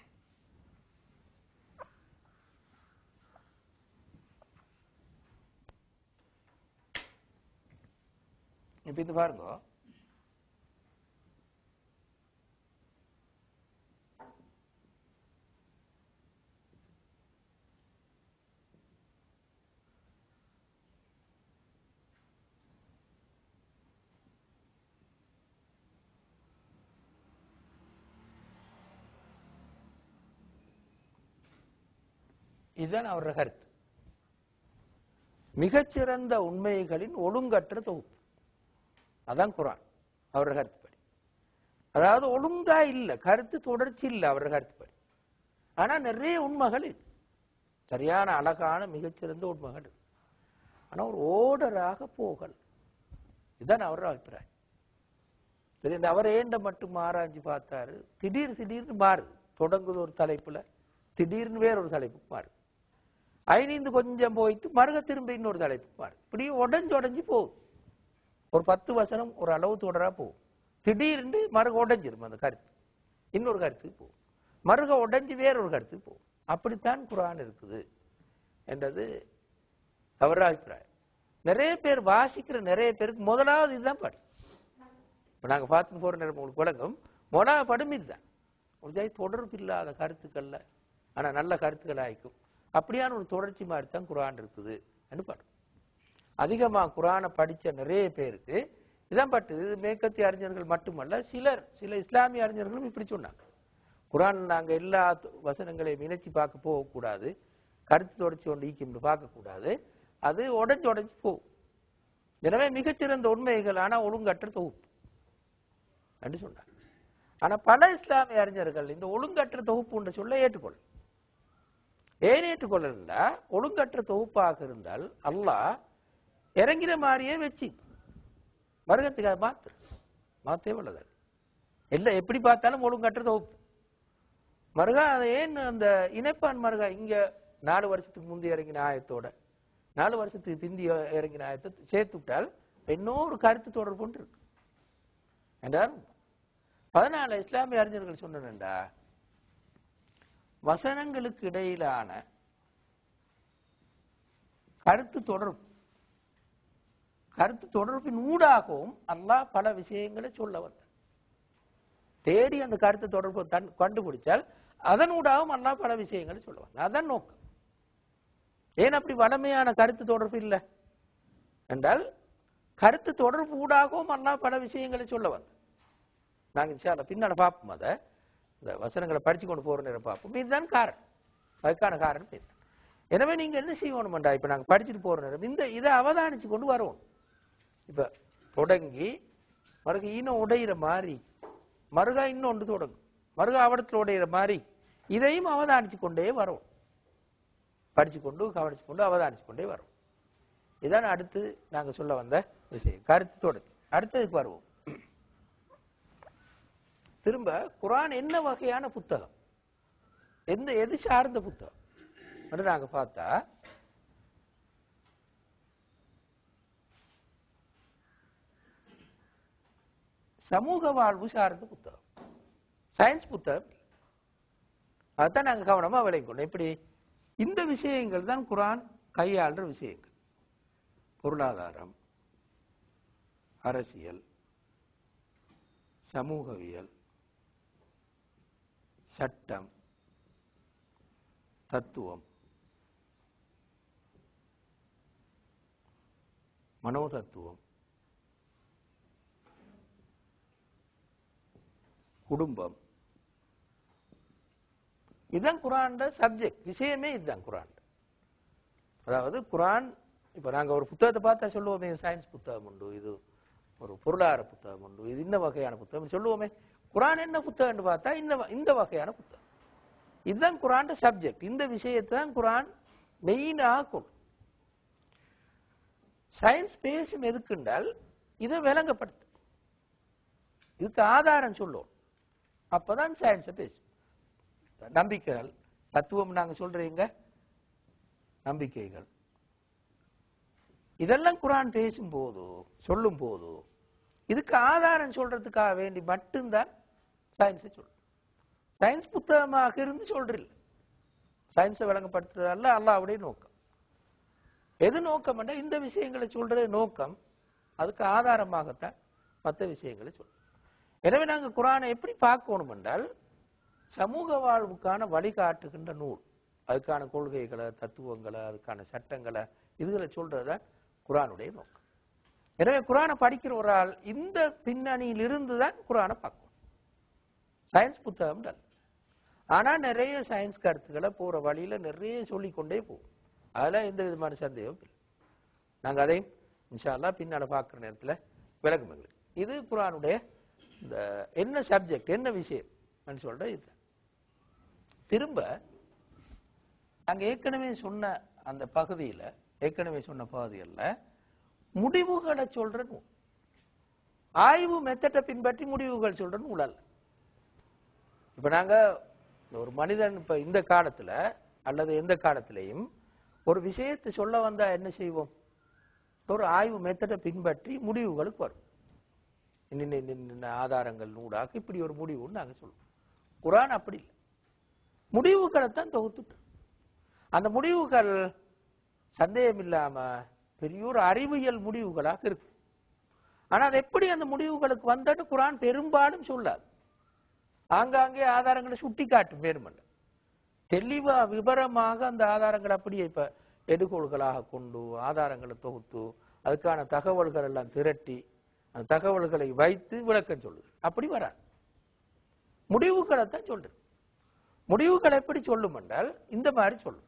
Speaker 2: இப்ப இது பாருங்க. இதுதான் அவர கருத்து. மிகச்சிறந்த உண்மைகளின் ஒழுங்கற்ற தொகுப்பு, அதான் குர்ஆன் அவர கருத்துப்படி. அதாவது ஒழுங்கா இல்ல, கருத்து தொடர்ச்சி இல்ல அவர கருத்துப்படி. ஆனா நிறைய உண்மைகள் இருக்கு, சரியான அழகான மிகச்சிறந்த உண்மைகள். ஆனா ஒரு ஓர்டராக போகல், இதுதான் அவர அபிப்பிராயம். சரி, இந்த அவர் ஏண்ட மட்டும் ஆராய்ச்சி பார்த்தாரு, திடீர்னு மாறுது. தொடங்குது ஒரு தலைப்புல, திடீர்னு வேறொரு தலைப்புக்கு மாறுது. ஐந்து கொஞ்சம் போயிட்டு மறுக திரும்ப இன்னொரு தலைப்பு மாறுது. இப்படி உடஞ்சு போகுது. ஒரு 10 வசனம் ஒரு அளவு தொடரா போகும். திடீர்னு மறுக உடைஞ்சிரும் அந்த கருத்து, இன்னொரு கருத்துக்கு போகும். மறுக உடைஞ்சு வேறொரு கருத்துக்கு போகும். அப்படித்தான் குர்ஆன் இருக்குது என்றது அவர அபிப்பிராயம். நிறைய பேர் வாசிக்கிற நிறைய பேருக்கு முதலாவது இதுதான் படும். இப்ப நாங்க பார்த்துட்டு போற நேரம் உங்களுக்கு விளங்கும். முதலாவது படும் இதுதான். ஒரு தொடர்பு இல்லாத கருத்துக்கள்ல ஆனா நல்ல கருத்துக்கள் ஆயிக்கும். அப்படியான ஒரு தொடர்ச்சி மாதிரி தான் குர்ஆன் இருக்குது என்று படும். அதிகமா குர்ஆனை படிச்ச நிறைய பேருக்கு இதான் பட்டு. மேற்கத்திய அறிஞர்கள் மட்டுமல்ல, சில இஸ்லாமிய அறிஞர்களும் இப்படி சொன்னாங்க. குர்ஆன் நாங்க எல்லா வசனங்களையும் இணைச்சி பார்க்க போகக்கூடாது, கருத்து தொடர்ச்சி ஒன்று ஈக்கும் பார்க்கக்கூடாது, அது உடைஞ்சு போகும். எனவே மிகச்சிறந்த உண்மைகள் ஆனா ஒழுங்கற்ற தொகுப்பு என்று சொன்னாங்க. ஆனா பல இஸ்லாமிய அறிஞர்கள் இந்த ஒழுங்கற்ற தொகுப்பு சொல்ல ஏற்றுக்கொள்ள. ஏன் ஏற்றுக்கொள்ளா, ஒழுங்கற்ற தொகுப்பாக இருந்தால் அல்லாஹ் இறங்கிற மாதிரியே வச்சு மருகத்துக்காக மாத்தே உள்ளதால் எல்லாம் எப்படி பார்த்தாலும் ஒழுங்கற்ற தொகுப்பு. மருகா அதை ஏன் அந்த இணைப்பான் மருகா இங்க 4 வருஷத்துக்கு முந்தைய இறங்கின ஆயத்தோட 4 வருஷத்துக்கு பிந்தி இறங்கின ஆயத்தை சேர்த்து விட்டால் இன்னொரு கருத்து தொடர்பு கொண்டு இருக்கு என்றால். அதனால இஸ்லாமிய அறிஞர்கள் சொன்னா, வசனங்களுக்கு இடையிலான கருத்து தொடர்பின் ஊடாகவும் அல்லாஹ் பல விஷயங்களை சொல்ல வந்தார். தேடி அந்த கருத்து தொடர்பு கண்டுபிடிச்சால் அதனூடாகவும் அல்லாஹ் பல விஷயங்களை சொல்ல வந்தார். அதான் நோக்கம். ஏன் அப்படி வளமையான கருத்து தொடர்பு இல்லை என்றால், கருத்து தொடர்பு ஊடாகவும் அல்லாஹ் பல விஷயங்களை சொல்ல வந்தார். நாங்க இன்ஷா அல்லாஹ் பின்னால பார்ப்போம். அதை இந்த வசனங்களை படிச்சு கொண்டு போற நேரம் பார்ப்போம். இதுதான் காரணம், அதுக்கான காரணம் இது. எனவே நீங்க என்ன செய்யணும்டா, இப்ப நாங்க படிச்சுட்டு போற நேரம் இதை அவதானிச்சு கொண்டு வருவோம். இப்ப தொடங்கி மறுக இன்னும் உடையிற மாதிரி, மறுகா இன்னொன்று தொடங்கும், மறுகா அவடத்துல உடையிற மாதிரி, இதையும் அவதானிச்சு கொண்டே வரும். படிச்சு கொண்டு கவனிச்சு கொண்டு அவதானிச்சு கொண்டே வரும். இதான் அடுத்து நாங்க சொல்ல வந்த விஷயம், கருத்து தொடர்ச்சி. அடுத்ததுக்கு வருவோம். திரும்ப குர்ஆன் என்ன வகையான புத்தகம், எது சார்ந்த புத்தகம் என்று நாங்க பார்த்தா, சமூக வாழ்வு சார்ந்த புத்தகம், சயின்ஸ் புத்தகம். அதுதான் நாங்க கவனமா விளைக்கணும். எப்படி இந்த விஷயங்கள் தான் குர்ஆன் கையாளுற விஷயங்கள். பொருளாதாரம், அரசியல், சமூகவியல், சட்டம், தத்துவம், மனோதத்துவம், குடும்பம், இதுதான் குர்ஆன் சப்ஜெக்ட், விஷயமே இதுதான் குர்ஆன். அதாவது குர்ஆன் இப்ப நாங்க ஒரு புத்தகத்தை பார்த்தா சொல்லுவோமே, சயின்ஸ் புத்தகம் உண்டு, இது ஒரு பொருளாதார புத்தகம் உண்டு, இது இந்த வகையான புத்தகம் சொல்லுவோமே. குர்ஆன் என்ன புத்தகம் பார்த்தா இந்த வகையான புத்தகம். இதுதான் குர்ஆன் சப்ஜெக்ட். இந்த விஷயத்தை தான் குர்ஆன் மெயினாக கொண்டு. சயின்ஸ் பேசும் எதுக்குண்டால் இதை விளங்கப்படுத்து, இதுக்கு ஆதாரம் சொல்லும், அப்பதான் சயின்ஸை பேசும். நம்பிக்கைகள், தத்துவம் நாங்க சொல்றீங்க, நம்பிக்கைகள், இதெல்லாம் குர்ஆன் பேசும்போது சொல்லும் போது இதுக்கு ஆதாரம் சொல்றதுக்காக வேண்டி மட்டும்தான் சயின்ஸை சொல்லும். சயின்ஸ் புத்தகமாக இருந்து சொல்றில்லை, சயின்ஸை விளங்கப்படுத்துறதல்ல அல்லாஹ்வுடைய நோக்கம். எது நோக்கம் என்றால் இந்த விஷயங்களை சொல்றது நோக்கம், அதுக்கு ஆதாரமாகத்தான் மற்ற விஷயங்களை சொல்லும். எனவே நாங்கள் குர்ஆனை எப்படி பார்க்கணும் என்றால் சமூக வாழ்வுக்கான வழிகாட்டுகின்ற நூல், அதுக்கான கொள்கைகளை, தத்துவங்களை, அதுக்கான சட்டங்களை, இதுகளை சொல்றதுதான் குர்ஆனுடைய நோக்கம். எனவே குர்ஆனை படிக்கிற ஒரு ஆள் இந்த பின்னணியில் இருந்து தான் குர்ஆனை பார்க்கணும். சயின்ஸ் புத்தகம் அல்ல. ஆனா நிறைய சயின்ஸ் கருத்துக்களை போற வழியில நிறைய சொல்லிக்கொண்டே போகும், அதெல்லாம் எந்த விதமான சந்தேகம் இல்லை. நாங்க அதையும் இன்ஷா அல்லாஹ் பின்னால பார்க்குற நேரத்தில் விளக்கும் எங்களுக்கு. இது குர்ஆனுடைய இந்த என்ன சப்ஜெக்ட், என்ன விஷயம் சொல்ற. இது திரும்ப நாங்க ஏற்கனவே சொன்ன அந்த பகுதியில, ஏற்கனவே சொன்ன பகுதியில் முடிவுகளை சொல்ற நூல், ஆய்வு மெத்தட்டை பின்பற்றி முடிவுகள் சொல்ற நூல் அல்ல. இப்ப நாங்க ஒரு மனிதன் இப்ப இந்த காலத்துல அல்லது எந்த காலத்திலையும் ஒரு விஷயத்தை சொல்ல வந்தா என்ன செய்வோம், ஒரு ஆய்வு மெத்தட்டை பின்பற்றி முடிவுகளுக்கு வரும். ஆதாரங்கள் நூடாக இப்படி ஒரு முடிவுன்னு நாங்க சொல்லுவோம். குர்ஆன் அப்படி இல்லை, முடிவுகளை தான் தொகுத்துட்டு, அந்த முடிவுகள் சந்தேகம் இல்லாம பெரிய ஒரு அறிவியல் முடிவுகளாக இருக்கு. ஆனா அது எப்படி அந்த முடிவுகளுக்கு வந்துட்டு குர்ஆன் பெரும்பாலும் சொல்லாது, ஆங்காங்கே ஆதாரங்களை சுட்டி காட்டும். வேறுமல்ல, தெளிவா விவரமாக அந்த ஆதாரங்களை அப்படியே இப்ப எடுகோள்களாக கொண்டு ஆதாரங்களை தொகுத்து அதுக்கான தகவல்கள் எல்லாம் திரட்டி அந்த தகவல்களை வைத்து விளக்கம் சொல்லுது. அப்படி வராது, முடிவுகளை தான் சொல்றது. முடிவுகள் எப்படி சொல்லும் என்றால் இந்த மாதிரி சொல்லும்.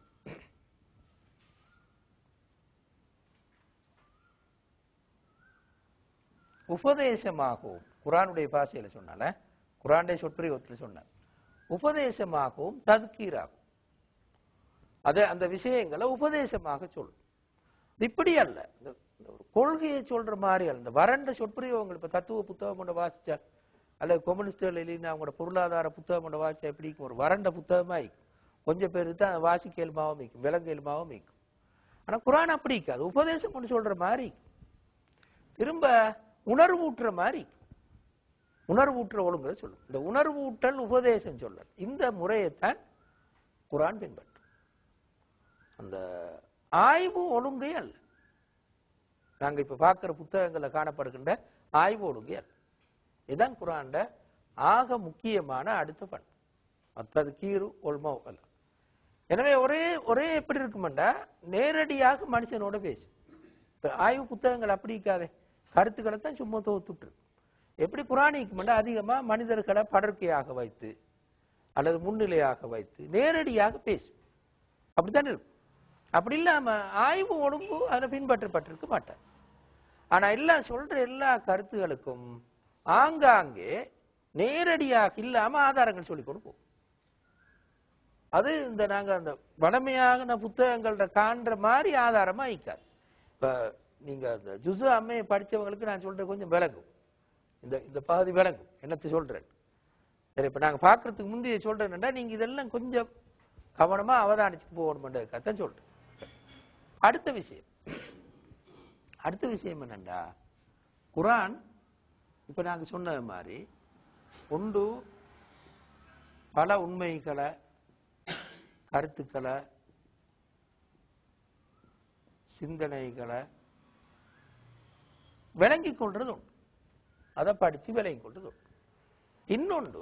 Speaker 2: உபதேசமாகவும், குர்ஆனுடைய பாஷையில சொன்னால, குர்ஆனுடைய சொற்பிரயோகத்தில் சொன்னார், உபதேசமாகவும் தத்கீராகும். அது அந்த விஷயங்களை உபதேசமாக சொல்லும். இப்படி அல்ல, இந்த கொள்கையை சொல்ற மாதிரி அல்ல. இந்த வறண்ட சொற்பிரயோகங்கள், இப்ப தத்துவ புத்தகம் கொண்ட வாசிச்சா அல்லது கம்யூனிஸ்டுகள் இல்லைன்னா அவங்களோட பொருளாதார புத்தகம் கொண்ட வாசிச்சா எப்படி ஒரு வறண்ட புத்தகமா இருக்கும். கொஞ்சம் பேரு தான் வாசிக்க இயல்பாவும் இருக்கும், விலங்கு இயல்பாவும் இருக்கும். ஆனா குர்ஆன் அப்படி இருக்காது, உபதேசம் கொண்டு சொல்ற மாதிரி, திரும்ப உணர்வூட்டுற மாதிரி, உணர்வூற்ற ஒழுங்குகளை சொல்லும். இந்த உணர்வூட்டல் உபதேசம் சொல்லல், இந்த முறையைத்தான் குர்ஆன் பின்பற்றும். அந்த ஆய்வு ஒழுங்கே அல்ல, நாங்க இப்ப பார்க்கிற புத்தகங்கள்ல காணப்படுகின்ற ஆய்வு ஒழுங்கே அல்ல. இதுதான் குர்ஆன்ல ஆக முக்கியமான அடுத்த பண்பு, மற்றது கீரு ஒல்மோ அல்ல. எனவே ஒரே எப்படி இருக்குமெண்டா நேரடியாக மனுஷனோட பேசும். இப்ப ஆய்வு புத்தகங்கள் அப்படி இருக்காதே, கருத்துக்களை தான் சும்மா தொகுத்துட்டு. எப்படி குர்ஆனிக்குமெண்டா அதிகமா மனிதர்களை படர்க்கையாக வைத்து அல்லது முன்னிலையாக வைத்து நேரடியாக பேசும், அப்படித்தான் இருக்கும். அப்படி இல்லாம ஆய்வு ஒழுங்கு அதில் பின்பற்றப்பட்டிருக்க மாட்டார். ஆனா எல்லாம் சொல்ற எல்லா கருத்துகளுக்கும் ஆங்காங்கே நேரடியாக இல்லாம ஆதாரங்கள் சொல்லிக் கொடுப்போம். அது இந்த நாங்க அந்த வடமையாக புத்தகங்கள்ட காண்ற மாதிரி ஆதாரமா இருக்காது. இப்ப நீங்க அந்த ஜுஸு அம்மையை படிச்சவங்களுக்கு நான் சொல்றேன் கொஞ்சம் விளங்கும், இந்த பகுதி விளங்கும் என்னத்தை சொல்றேன். சரி, இப்ப நாங்க பாக்குறதுக்கு முந்தைய சொல்றேன்னா நீங்க இதெல்லாம் கொஞ்சம் கவனமா அவதானிச்சு போகணும்ன்றதுக்காகத்தான் சொல்றேன். அடுத்த விஷயம் என்னண்டா, குர்ஆன் இப்ப நாங்க சொன்ன மாதிரி ஒன்று பல உண்மைகளை, கருத்துக்களை, சிந்தனைகளை விளங்கிக் கொள்றது உண்டு, அதை படிச்சு விளங்கிக் கொள்றது உண்டு. இன்னொன்று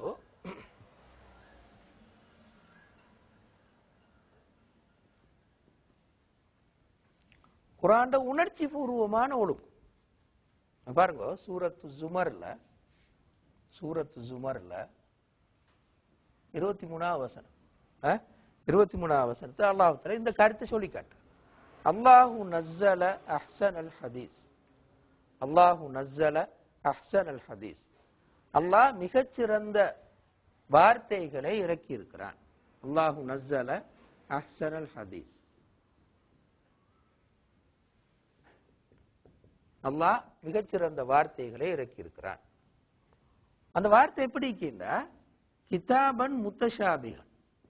Speaker 2: குர்ஆன்ல உணர்ச்சி பூர்வமான ஒழுக்கம். பாருங்க, சூரத்து ஜுமர்ல 23ஆவது வசனம், 23ஆவது வசனத்தை அல்லாஹ் தஆலா இந்த கருத்தை சொல்லி காட்டு. அல்லாஹு நஸ்ஸல அஹ்ஸனல் ஹதீஸ், அல்லாஹு நஸ்ஸல அஹ்ஸனல் ஹதீஸ், அல்லாஹ் மிகச்சிறந்த வார்த்தைகளை இறக்கி இருக்கிறான். அல்லாஹு நஸ்ஸல அஹ்ஸனல் ஹதீஸ். அல்லாஹ் மிகச்சிறந்த வார்த்தைகளை இறக்கி இருக்கிறான். அந்த வார்த்தை எப்படி இருக்கின்றா, கிதாபன் முத்தஷாபிகன்,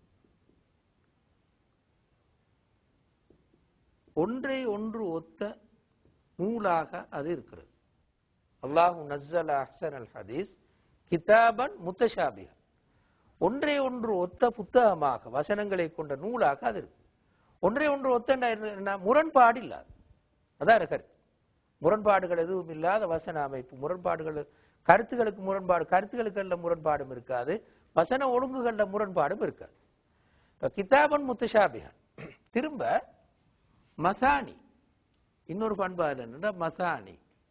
Speaker 2: ஒன்றை ஒன்று ஒத்த நூலாக அது இருக்கிறது. அல்லாஹு நஸ்ஸல அஹ்ஸனல் ஹதீஸ் கிதாபன் முத்தஷாபிகன், ஒன்றை ஒன்று ஒத்த புத்தகமாக வசனங்களை கொண்ட நூலாக அது இருக்கு. ஒன்றை ஒன்று ஒத்த முரண்பாடு இல்லாது, அதான் கருத்து. முரண்பாடுகள் எதுவும் இல்லாத வசன அமைப்பு. முரண்பாடுகள் கருத்துகளுக்கு முரண்பாடு, கருத்துகளுக்கு முரண்பாடும் இருக்காது, வசன ஒழுங்குகள்ல முரண்பாடும் இருக்காது. கிதாபன் முத்தஷாபிகன். திரும்ப மசானி, இன்னொரு பண்பாடு என்னன்னா மசானி,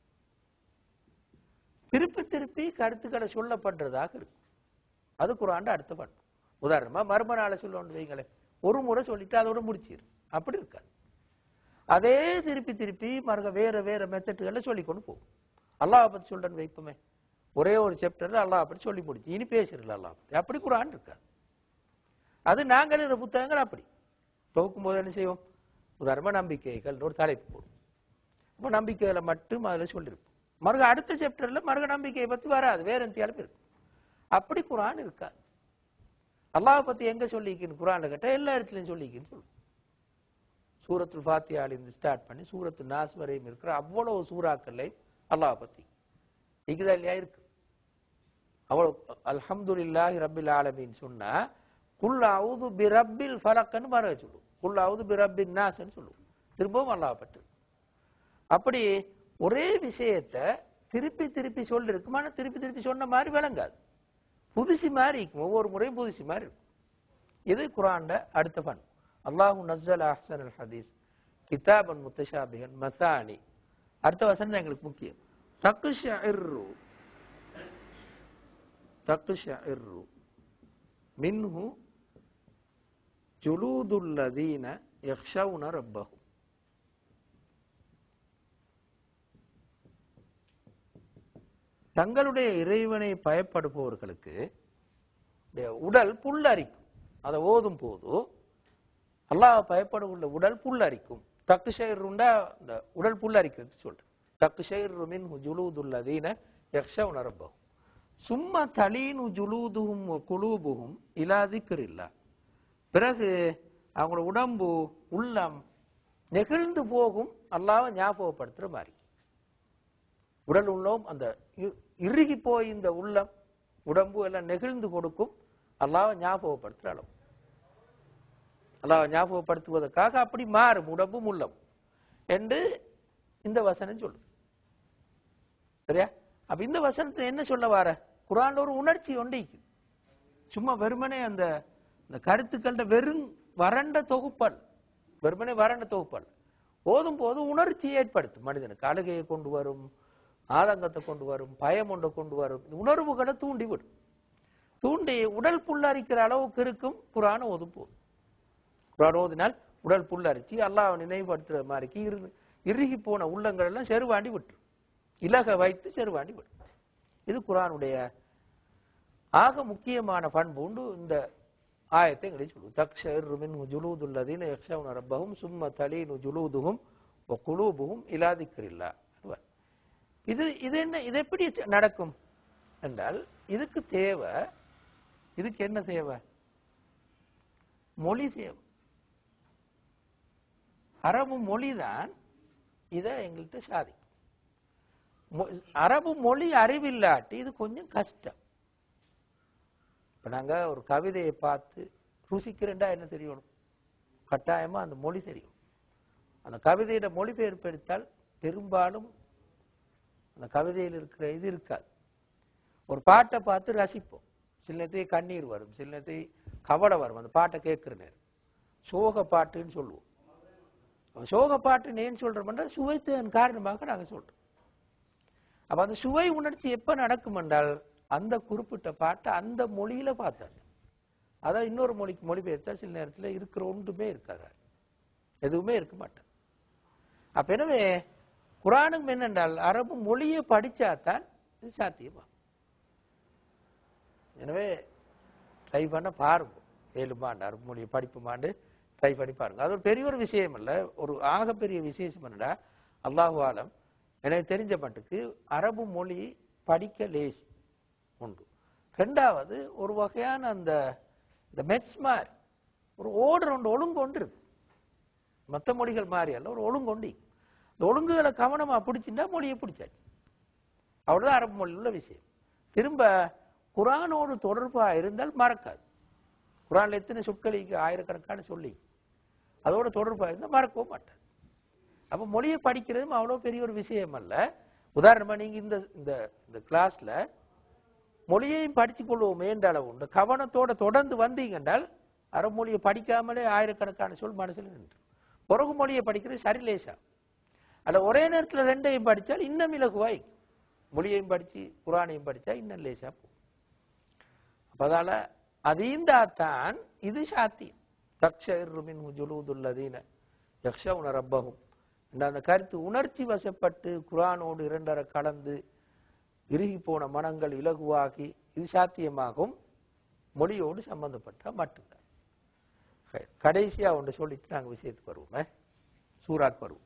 Speaker 2: திருப்பி திருப்பி கருத்துக்களை சொல்லப்படுறதாக இருக்கும். அது குர்ஆன்ல அடுத்த பண்பு. உதாரணமா மர்ம நாளை சொல்லணும்னு வைங்களேன், ஒரு முறை சொல்லிட்டு அதோட முடிச்சிரு, அப்படி இருக்காது. அதே திருப்பி திருப்பி மறுக வேற வேற மெத்தட்டுகளை சொல்லிக்கொண்டு போகும். அல்லாஹ் பத்தி சொல்றேன்னு வைப்போமே, ஒரே ஒரு சாப்டர்ல அல்லாஹ் பத்தி சொல்லி முடிச்சு இனி பேசுறல அல்லாஹ் பத்தி, அப்படி குர்ஆன் இருக்காது. அது நாங்கள் எழுதுற புத்தகங்கள் அப்படி தொகுக்கும் போது என்ன செய்வோம், உதாரணமா நம்பிக்கைகள் ஒரு தலைப்பு போடும். இப்போ நம்பிக்கைகளை மட்டும் அதுல சொல்லியிருப்போம். மறுக அடுத்த சாப்டர்ல மறுக நம்பிக்கையை பத்தி வராது, வேற எந்த இருக்கும். அப்படி குர்ஆன் இருக்காது. அல்லாஹ் பத்தி எங்க சொல்லிக்கின்னு குர்ஆன்ல கேட்டா எல்லா இடத்துலயும் சொல்லிக்கின்னு சொல்லுவோம். சூரத்துல் ஃபாத்திஹால இருந்து ஸ்டார்ட் பண்ணி சூரத்து நாஸ் வரையும் இருக்கிற அவ்வளவு சூறாக்களை அல்லாஹ் பத்தி இதுதா இல்லையா இருக்கு. அவ்வளவு அல்ஹம்துலில்லாஹி ரப்பில் ஆலமீன் சொன்னா குல் அஊது பிரப்பில் ஃபலக்னு மறக்க சொல்லுவோம், குல் அஊது பிரப்பின் நாஸ்னு சொல்லுவோம். திரும்பவும் அல்லாஹ் பற்றி அப்படி ஒரே விஷயத்தை திருப்பி திருப்பி சொல்லி இருக்கும். ஆனா திருப்பி திருப்பி சொன்ன மாதிரி விளங்காது, புதுசு மாதிரி இருக்கும். ஒவ்வொரு முறையும் புதுசு மாதிரி இருக்கும். இது குர்ஆன்ல அடுத்த பண்பு. அல்லாஹு நஸ்ஸல அஹ்ஸனல் ஹதீஸ் கிதாபன் முத்தஷாபிகன் மசானி. அடுத்த வசனம் தான் எங்களுக்கு முக்கியம். தக்ஷஇர்ரு மின்ஹு ஜுலூதுல் லதீன யக்ஷவுன ரப்பஹும். தங்களுடைய இறைவனை பயப்படுபவர்களுக்கு உடல் புல்லரிக்கும். அதை ஓதும் போது அல்லாஹ் பயப்படுள்ள உடல் புல்லரிக்கும். தக்ஷஇர்ருண்டா இந்த உடல் புல்லரிக்கிறது சொல்றேன். தக்ஷஇர்ரு மின்ஹு ஜுலூதுல் லதீன யக்ஷவுன ரப்பஹும் சும்ம தலீனு ஜுலூதுஹும் வ குலூபுஹும் இலா திக்ரில்லாஹ். பிறகு அவங்களோட உடம்பு உள்ளம் நெகிழ்ந்து போகும் அல்லாஹ்வை ஞாபகப்படுத்துற மாதிரி. உடல் உள்ளம் அந்த இறுகி போய் இந்த உள்ளம் உடம்பு எல்லாம் நெகிழ்ந்து கொடுக்கும் அல்லாஹ்வை ஞாபகப்படுத்துற அளவு. அல்லாஹ்வை ஞாபகப்படுத்துவதற்காக அப்படி மாறும் உடம்பும் உள்ளம் என்று இந்த வசனம் சொல்லு. சரியா? அப்ப இந்த வசனத்துல என்ன சொல்ல வர, குர்ஆன்ல ஒரு உணர்ச்சி ஒன்று. சும்மா வெறுமனே அந்த கருத்துக்கள வெறும் வறண்ட தொகுப்பல், வெறுமனே வறண்ட தொகுப்பல். ஓதும் போது உணர்ச்சி ஏற்படுத்தும். மனிதனுக்கு அழுகையை கொண்டு வரும், ஆதங்கத்தை கொண்டு வரும், பயம் ஒன்றை கொண்டு வரும், உணர்வுகளை தூண்டி விடும். தூண்டி உடல் புல்லரிக்கிற அளவுக்கு இருக்கும் குர்ஆன் ஓதும் போது. குர்ஆன் ஓதினால் உடல் புல்லரிச்சு அல்லாஹ்வை நினைவுபடுத்துற மாதிரி இறுகி போன உள்ளங்கள் எல்லாம் செருவாண்டி விட்டுரும், இலக வைத்து செருவாண்டி விடும். இது குர்ஆனுடைய ஆக முக்கியமான பண்பு உண்டு. இந்த ஆயத்தை எங்களை சொல்லுவோம். தக்ஷஇர்ரு மின்ஹு ஜுலூதுல் லதீன யக்ஷவுன ரப்பஹும் சும்ம தலீனு ஜுலூதுஹும் வ குலூபுஹும் இலா திக்ரில்லாஹ். இது என்ன, இது எப்படி நடக்கும் என்றால் இதுக்கு தேவை, இதுக்கு என்ன தேவை, மொழி தேவை. அரபு மொழிதான் இதை எங்கள்கிட்ட சாதிக்கும். அரபு மொழி அறிவில்லாட்டி இது கொஞ்சம் கஷ்டம். இப்ப நாங்க ஒரு கவிதையை பார்த்து ருசிக்கிறேன்டா என்ன தெரியணும், கட்டாயமா அந்த மொழி தெரியும். அந்த கவிதையில மொழிபெயர்ப்பு எடுத்தால் பெரும்பாலும் அந்த கவிதையில் இருக்கிற இது இருக்காது. ஒரு பாட்டை பார்த்து ரசிப்போம், சில நேரத்தையும் கண்ணீர் வரும், சில நேரத்தையும் கவலை வரும். அந்த பாட்டை கேட்கிற நேரம் சோக பாட்டுன்னு சொல்லுவோம். சோக பாட்டுன்னு ஏன் சொல்றோம்னா சுவைத்தின் காரணமாக நாங்க சொல்றோம். அப்ப அந்த சுவை உணர்ச்சி எப்ப நடக்கும் என்றால் அந்த குறிப்பிட்ட பாட்டை அந்த மொழியில பார்த்தாங்க. அதான் இன்னொரு மொழிக்கு மொழிபெயர்த்தா சில நேரத்துல இருக்கிற ஒன்றுமே இருக்காது, எதுவுமே இருக்க மாட்டேன். அப்ப எனவே குர்ஆனும் என்னென்றால் அரபு மொழியை படிச்சாதான் இது சாத்தியமா. எனவே ட்ரை பண்ண பாருங்க, ஏழுமாண்டு அரபு மொழியை படிப்புமாண்டு ட்ரை பண்ணி பாருங்க. அது ஒரு பெரிய ஒரு விஷயம் இல்லை, ஒரு ஆகப்பெரிய விசேஷம் என்னடா அல்லாஹு ஆலம் எனக்கு தெரிஞ்ச மட்டுக்கு அரபு மொழி படிக்க லேசி உண்டு. ரெண்டாவது ஒரு வகையான அந்த மெட்ஸ் மாதிரி ஒரு ஓடுற ஒழுங்கு ஒன்று இருக்கு. மற்ற மொழிகள் மாதிரி அல்ல, ஒரு ஒழுங்கொண்டி. இந்த ஒழுங்குகளை கவனமா பிடிச்சிருந்தா மொழியை பிடிச்சாச்சு. அவ்வளவுதான் அரபு மொழி உள்ள விஷயம். திரும்ப குரானோடு தொடர்பா இருந்தால் மறக்காது. குரான்ல எத்தனை சொற்களுக்கு ஆயிரக்கணக்கான சொல்லி அதோட தொடர்பா இருந்தால் மறக்கவும் மாட்டாது. அப்ப மொழியை படிக்கிறதும் அவ்வளவு பெரிய ஒரு விஷயம் அல்ல. உதாரணமா நீங்க இந்த இந்த கிளாஸ்ல மொழியையும் படிச்சு கொள்வோமே என்ற அளவு உண்டு கவனத்தோட தொடர்ந்து வந்தீங்க என்றால் அரபு மொழியை படிக்காமலே ஆயிரக்கணக்கான சொல் மனசில் நின்று. பிறகு மொழியை படிக்கிறது சரிலேசா அல்ல, ஒரே நேரத்தில் ரெண்டையும் படித்தால் இன்னும் இலகுவாய். மொழியையும் படிச்சு குரானையும் படிச்சா இன்னும் லேசா போகும். அப்பதால அதீந்தாத்தான் இது சாத்தியம். தக்ஷயிரு மின்ஹு ஜுலூதுல்லதீன யக்ஷவுன ரப்பஹும் என்ற அந்த கருத்து உணர்ச்சி வசப்பட்டு குரானோடு இரண்டரை கலந்து இறுகி போன மனங்கள் இலகுவாகி இது சாத்தியமாகும் மொழியோடு சம்பந்தப்பட்ட மட்டும்தான். கடைசியா ஒன்று சொல்லிட்டு நாங்கள் விஷயத்துக்கு வருவோமே, சூறாக்கு வருவோம்.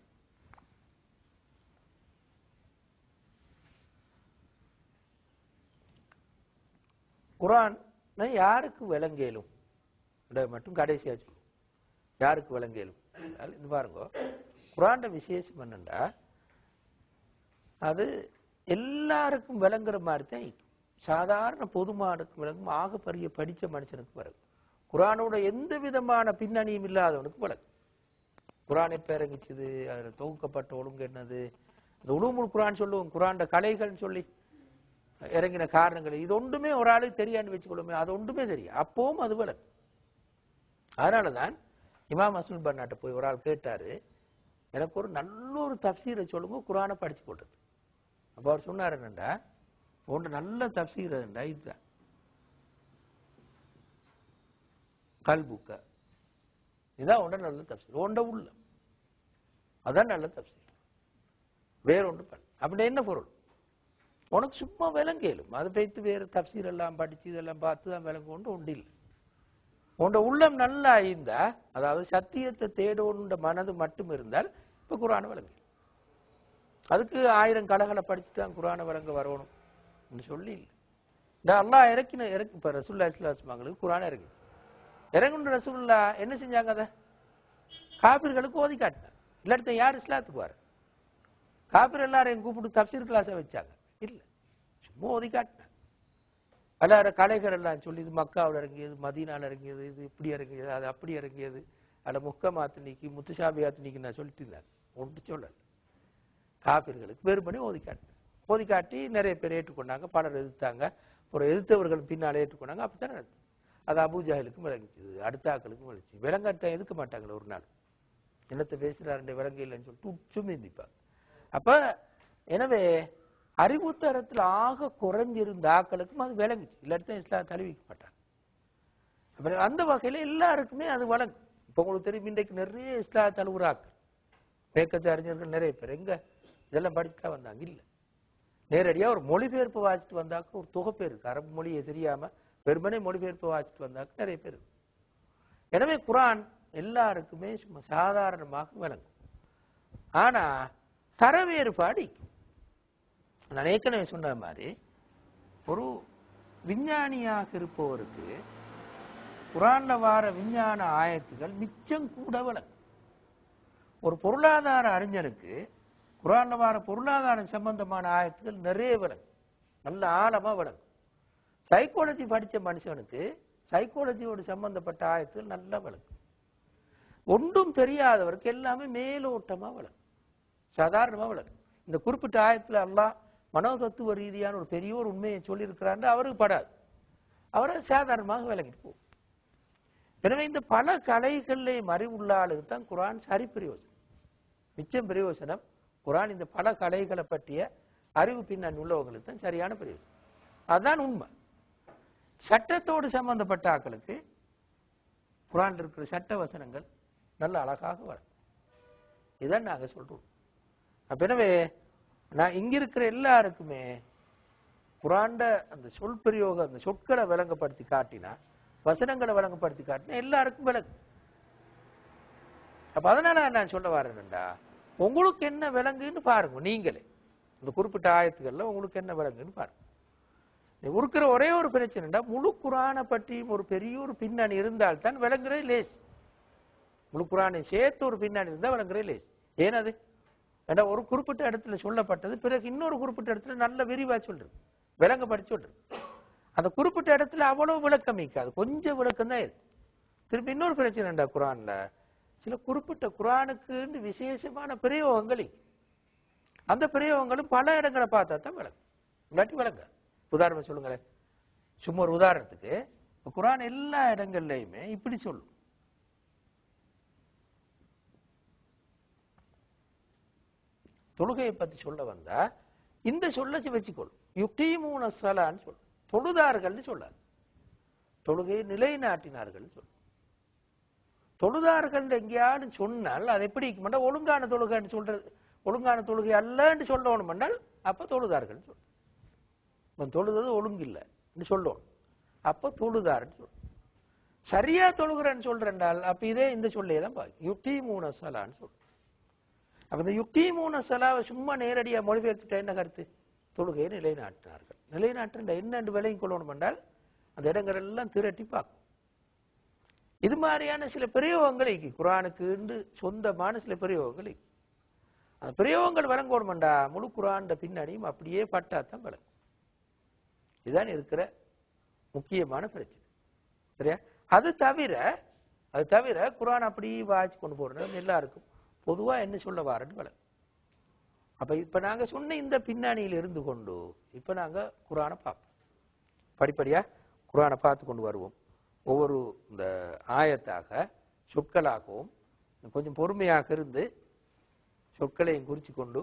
Speaker 2: குரானை யாருக்கு விளங்கேலும் மட்டும் கடைசியா சொல்லுவோம். யாருக்கு விளங்கேலும் இது பாருங்க, குரான் விசேஷம் என்னண்டா அது எல்லாருக்கும் விளங்குற மாதிரி தான். சாதாரண பொதுமானுக்கு விளங்கும், ஆக பெரிய படிச்ச மனுஷனுக்கு விளங்கும். குரானோட எந்த விதமான பின்னணியும் இல்லாதவனுக்கு விளங்கும். குரான் எப்ப இறங்கிச்சுது, அதுல தொகுக்கப்பட்ட ஒழுங்கு என்னது, இந்த உலூமுல் குரான் சொல்லுவோம், குரான் கலைகள்னு சொல்லி இறங்கின காரணங்கள், இது ஒன்றுமே ஒரு ஆளுக்கு தெரியான்னு வச்சுக்கொள்ளுமே, அது ஒன்றுமே தெரியும். அப்பவும் அது விளங்கும். அதனாலதான் இமாம் அஸ்மல் பன்னாட்ட போய் ஒரு ஆள் கேட்டாரு, எனக்கு ஒரு நல்ல ஒரு தப்சீரை சொல்லுங்க குரானை படிச்சு கொள்றது. அப்ப அவர் சொன்னார் என்னண்டா, ஒன்று நல்ல தப்சீர் இதுதான் கல்புக்க, இதான் ஒன்று நல்ல தப்சீர், ஒன்றை உள்ள அதான் நல்ல தப்சீர், வேற ஒன்று பண்ண. அப்படி என்ன பொருள், உனக்கு சும்மா விளங்கேலும், அதை வைத்து வேறு தப்சீர் எல்லாம் படிச்சு இதெல்லாம் பார்த்து தான் விளங்க ஒன்று இல்லை. உண்ட உள்ளம் நல்லா இருந்தா, அதாவது சத்தியத்தை தேடோன்ற மனது மட்டும் இருந்தால் இப்ப குரானை விளங்கு. அதுக்கு 1000 கலகளை படிச்சுட்டு குரானை விளங்க வரணும் சொல்லி இல்லை. இந்த அல்லாஹ் இறக்கி இப்ப ரசூலுல்லாஹி ஸல்லல்லாஹு அலைஹி வஸல்லம் குரானை இறங்கி இறங்குன்ற ரசூலுல்லாஹ் என்ன செஞ்சாங்க, அதை காபிர்களுக்கு ஓதி காட்டினாங்க. இல்லாட்ட யார் இஸ்லாத்துக்கு வர, காபிர் எல்லாரையும் கூப்பிட்டு தப்சீர் கிளாஸை வச்சாங்க இல்லை, சும்மா ஓதி காட்டினாங்க. எல்லார கலைகள் எல்லாம் சொல்லி, இது மக்காவில் இறங்கியது, மதீனாவில் இறங்கியது, இது இப்படி இறங்கியது, அது அப்படி இறங்கியது, அதில் முக்கமாத்து நீக்கி முத்துஷாபியாத்து நீக்கி நான் சொல்லிட்டு இருந்தாங்க. ஒன்று சொல்லல, காபிர்களுக்கு வெறுமனே ஓதி காட்டி நிறைய பேர் ஏற்றுக்கொண்டாங்க, பலர் எதிர்த்தாங்க, ஒரு எதிர்த்தவர்கள் பின்னால் ஏற்றுக்கொண்டாங்க. அப்படித்தான் நடந்தது. அது அபூஜஹலுக்கும் விளங்கிச்சது, அடுத்த ஆக்களுக்கும் விளங்கிச்சு. விளங்காட்ட எதுக்க மாட்டாங்களே, ஒரு நாள் என்னத்தை பேசுறாரு விளங்க இல்லைன்னு சொல்லிட்டு சும்மா இருந்திப்பாங்க. அப்ப எனவே அறிவுத்தரத்தில் ஆக குறைஞ்சிருந்த ஆக்களுக்கும் அது விளங்குச்சு, இல்லாட்டி இஸ்லாம் தழுவிக்க மாட்டாங்க. அந்த வகையில எல்லாருக்குமே அது வழங்கும். இப்ப உங்களுக்கு தெரியும், இன்றைக்கு நிறைய இஸ்லாம் தழுவுறாக்கள், மேற்கத்து அறிஞர்கள் நிறைய பேர் எங்க இதெல்லாம் படிச்சுட்டா வந்தாங்க இல்லை, நேரடியா ஒரு மொழிபெயர்ப்பு வாசிட்டு வந்தாக்க ஒரு தொகை பேர் இருக்கு. அரபு மொழியை தெரியாம வெறுமனே மொழிபெயர்ப்பு வாசிட்டு வந்தாக்க நிறைய பேர் இருக்கு. எனவே குரான் எல்லாருக்குமே சும்மா சாதாரணமாக விளங்கும். ஆனா தர வேறுபாடு, நான் ஏற்கனவே சொன்ன மாதிரி ஒரு விஞ்ஞானியாக இருப்பவருக்கு குரான்ல வார விஞ்ஞான ஆயத்துகள் மிச்சம் கூட விளங்கும். ஒரு பொருளாதார அறிஞருக்கு குரான்ல வார பொருளாதாரம் சம்பந்தமான ஆயத்துகள் நிறைய விளங்கும், நல்ல ஆழமா விளங்கும். சைக்காலஜி படிச்ச மனுஷனுக்கு சைக்காலஜியோடு சம்பந்தப்பட்ட ஆயத்துகள் நல்லா விளங்கும். ஒன்றும் தெரியாதவருக்கு எல்லாமே மேலோட்டமா விளங்கும், சாதாரணமா விளங்கும். இந்த குறிப்பிட்ட ஆயத்துல அல்லாஹ் மனோதத்துவ ரீதியான ஒரு பெரிய ஒரு உண்மையை சொல்லி இருக்கிறான்னு அவருக்கு படாது, அவரை சாதாரணமாக விளங்கிட்டு போகும். எனவே இந்த பல கலைகள்லையும் அறிவுள்ள ஆளுக்கு தான் குரான் சரி பிரயோசனம். மிச்சம் பிரயோசனம் குரான் இந்த பல கலைகளை பற்றிய அறிவு பின்னணி உள்ளவங்களுக்கு தான் சரியான பிரயோசனம். அதுதான் உண்மை. சட்டத்தோடு சம்பந்தப்பட்ட ஆக்களுக்கு குரான் இருக்கிற சட்ட வசனங்கள் நல்ல அழகாக வரும். இதான் நாங்க சொல்றோம். அப்ப எனவே நான் இங்க இருக்கிற எல்லாருக்குமே குரான்ட அந்த சொல் பிரயோகம், அந்த சொற்களை விளங்கப்படுத்தி காட்டினா வசனங்களை விளங்கப்படுத்தி காட்டினா எல்லாருக்கும் விளங்கு. அப்ப அதனால நான் சொல்ல வரேன்டா, உங்களுக்கு என்ன விளங்குன்னு பாருங்க. நீங்களே இந்த குறிப்பிட்ட ஆயத்துக்கள்ல உங்களுக்கு என்ன விளங்குன்னு பாருங்க. இருக்கிற ஒரே ஒரு பிரச்சனைடா, முழு குரானை பற்றியும் ஒரு பெரிய ஒரு பின்னணி இருந்தால்தான் விளங்குறது லேஸ். முழு குரானை சேர்த்து ஒரு பின்னணி இருந்தால் விளங்குறது லேஸ். ஏனது ஏன்னா ஒரு குறிப்பிட்ட இடத்துல சொல்லப்பட்டது பிறகு இன்னொரு குறிப்பிட்ட இடத்துல நல்ல விரிவா சொல்றது, விளங்கப்படுத்தி சொல்றது. அந்த குறிப்பிட்ட இடத்துல அவ்வளவு விளக்கம் இருக்காது, கொஞ்சம் விளக்கம் தான் இருக்கு. திருப்பி இன்னொரு பிரச்சனைடா, குரான்ல சில குறிப்பிட்ட குரானுக்கு விசேஷமான பிரயோகங்கள், அந்த பிரயோகங்களும் பல இடங்களை பார்த்தா தான் விளங்கும், இல்லாட்டி விளங்க. உதாரணம் சொல்லுங்களேன். சும்மா ஒரு உதாரணத்துக்கு, குரான் எல்லா இடங்கள்லயுமே இப்படி சொல்லும். தொழுகையை பத்தி சொல்ல வந்தா இந்த சொல்ல வச்சுக்கொள்ளும். யுகீமூன ஸலான்னு சொல்லும், தொழுதார்கள்னு சொல்லாது, தொழுகையை நிலைநாட்டினார்கள் சொல்லும். தொழுதார்கள் எங்கேயாவது சொன்னால் அது எப்படி மாட்டா, ஒழுங்கான தொழுகைன்னு சொல்றது, ஒழுங்கான தொழுகை அல்லன்னு சொல்லணும் என்றால் அப்ப தொழுதார்கள் சொல்லும். தொழுது ஒழுங்கு இல்லைன்னு சொல்லணும், அப்ப தொழுதாருன்னு சொல்லும். சரியா தொழுகிறேன்னு சொல்றேன்னால் அப்ப இதே இந்த சொல்லையே தான் பாருங்க, யுகீமூன ஸலான்னு சொல்லும். அப்ப இந்த யுகீமூன ஸலாவை சும்மா நேரடியா மொழிபெயர்த்துட்டா என்ன கருத்து? தொழுகையை நிலைநாட்டினார்கள். நிலைநாட்டு என்னென்று விலையும் கொள்ளணும் என்றால் அந்த இடங்கள் எல்லாம் திரட்டி பார்க்கும். இது மாதிரியான சில பிரயோகங்கள் குரானுக்கு சொந்தமான சில பிரயோகங்கள். அந்த பிரயோகங்கள் விளங்கணும்டா முழு குரான் பின்னணியும் அப்படியே பட்டாத்தான் விளங்கும். இதுதான் இருக்கிற முக்கியமான பிரச்சனை. சரியா? அது தவிர குரான் அப்படி வாய்ச்சி கொண்டு போறது எல்லாருக்கும் பொதுவா என்ன சொல்ல வாரன்னு விளங்கும். அப்ப இப்ப நாங்க சொன்ன இந்த பின்னணியில் இருந்து கொண்டு இப்ப நாங்க குரானை பார்ப்போம். படிப்படியா குரானை பார்த்து கொண்டு வருவோம். ஒவ்வொரு இந்த ஆயத்தாக சொற்களாகவும் கொஞ்சம் பொறுமையாக இருந்து சொற்களையும் குறிச்சு கொண்டு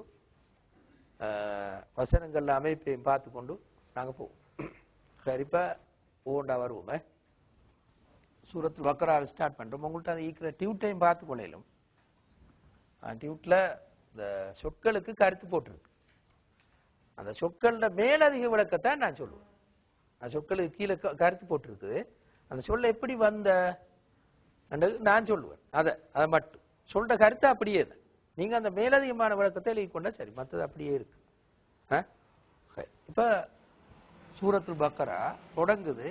Speaker 2: வசனங்கள் அமைப்பையும் பார்த்து கொண்டு நாங்க போவோம். இப்ப ஒவ்வொன்றா வருவோமே. சூரத்துல் பக்ராவை ஸ்டார்ட் பண்றோம். உங்கள்கிட்ட அதை ஈக்கிற டியூட்டையும் பார்த்து கொள்ளையிலும். டியூட்ல இந்த சொற்களுக்கு கருத்து போட்டிருக்கு. அந்த சொற்கள மேலதிக விளக்கத்தான் நான் சொல்லுவேன். சொற்களுக்கு கீழே கருத்து போட்டிருக்குது. அந்த சொல்ல எப்படி வந்த நான் சொல்லுவேன். அதை மட்டும் சொல்ற கருத்து அப்படியே தான். நீங்க அந்த மேலதிகமான விளக்கத்தை எழுதி கொண்டா சரி, மற்றது அப்படியே இருக்கு. இப்ப சூரத்துல் பக்ரா தொடங்குது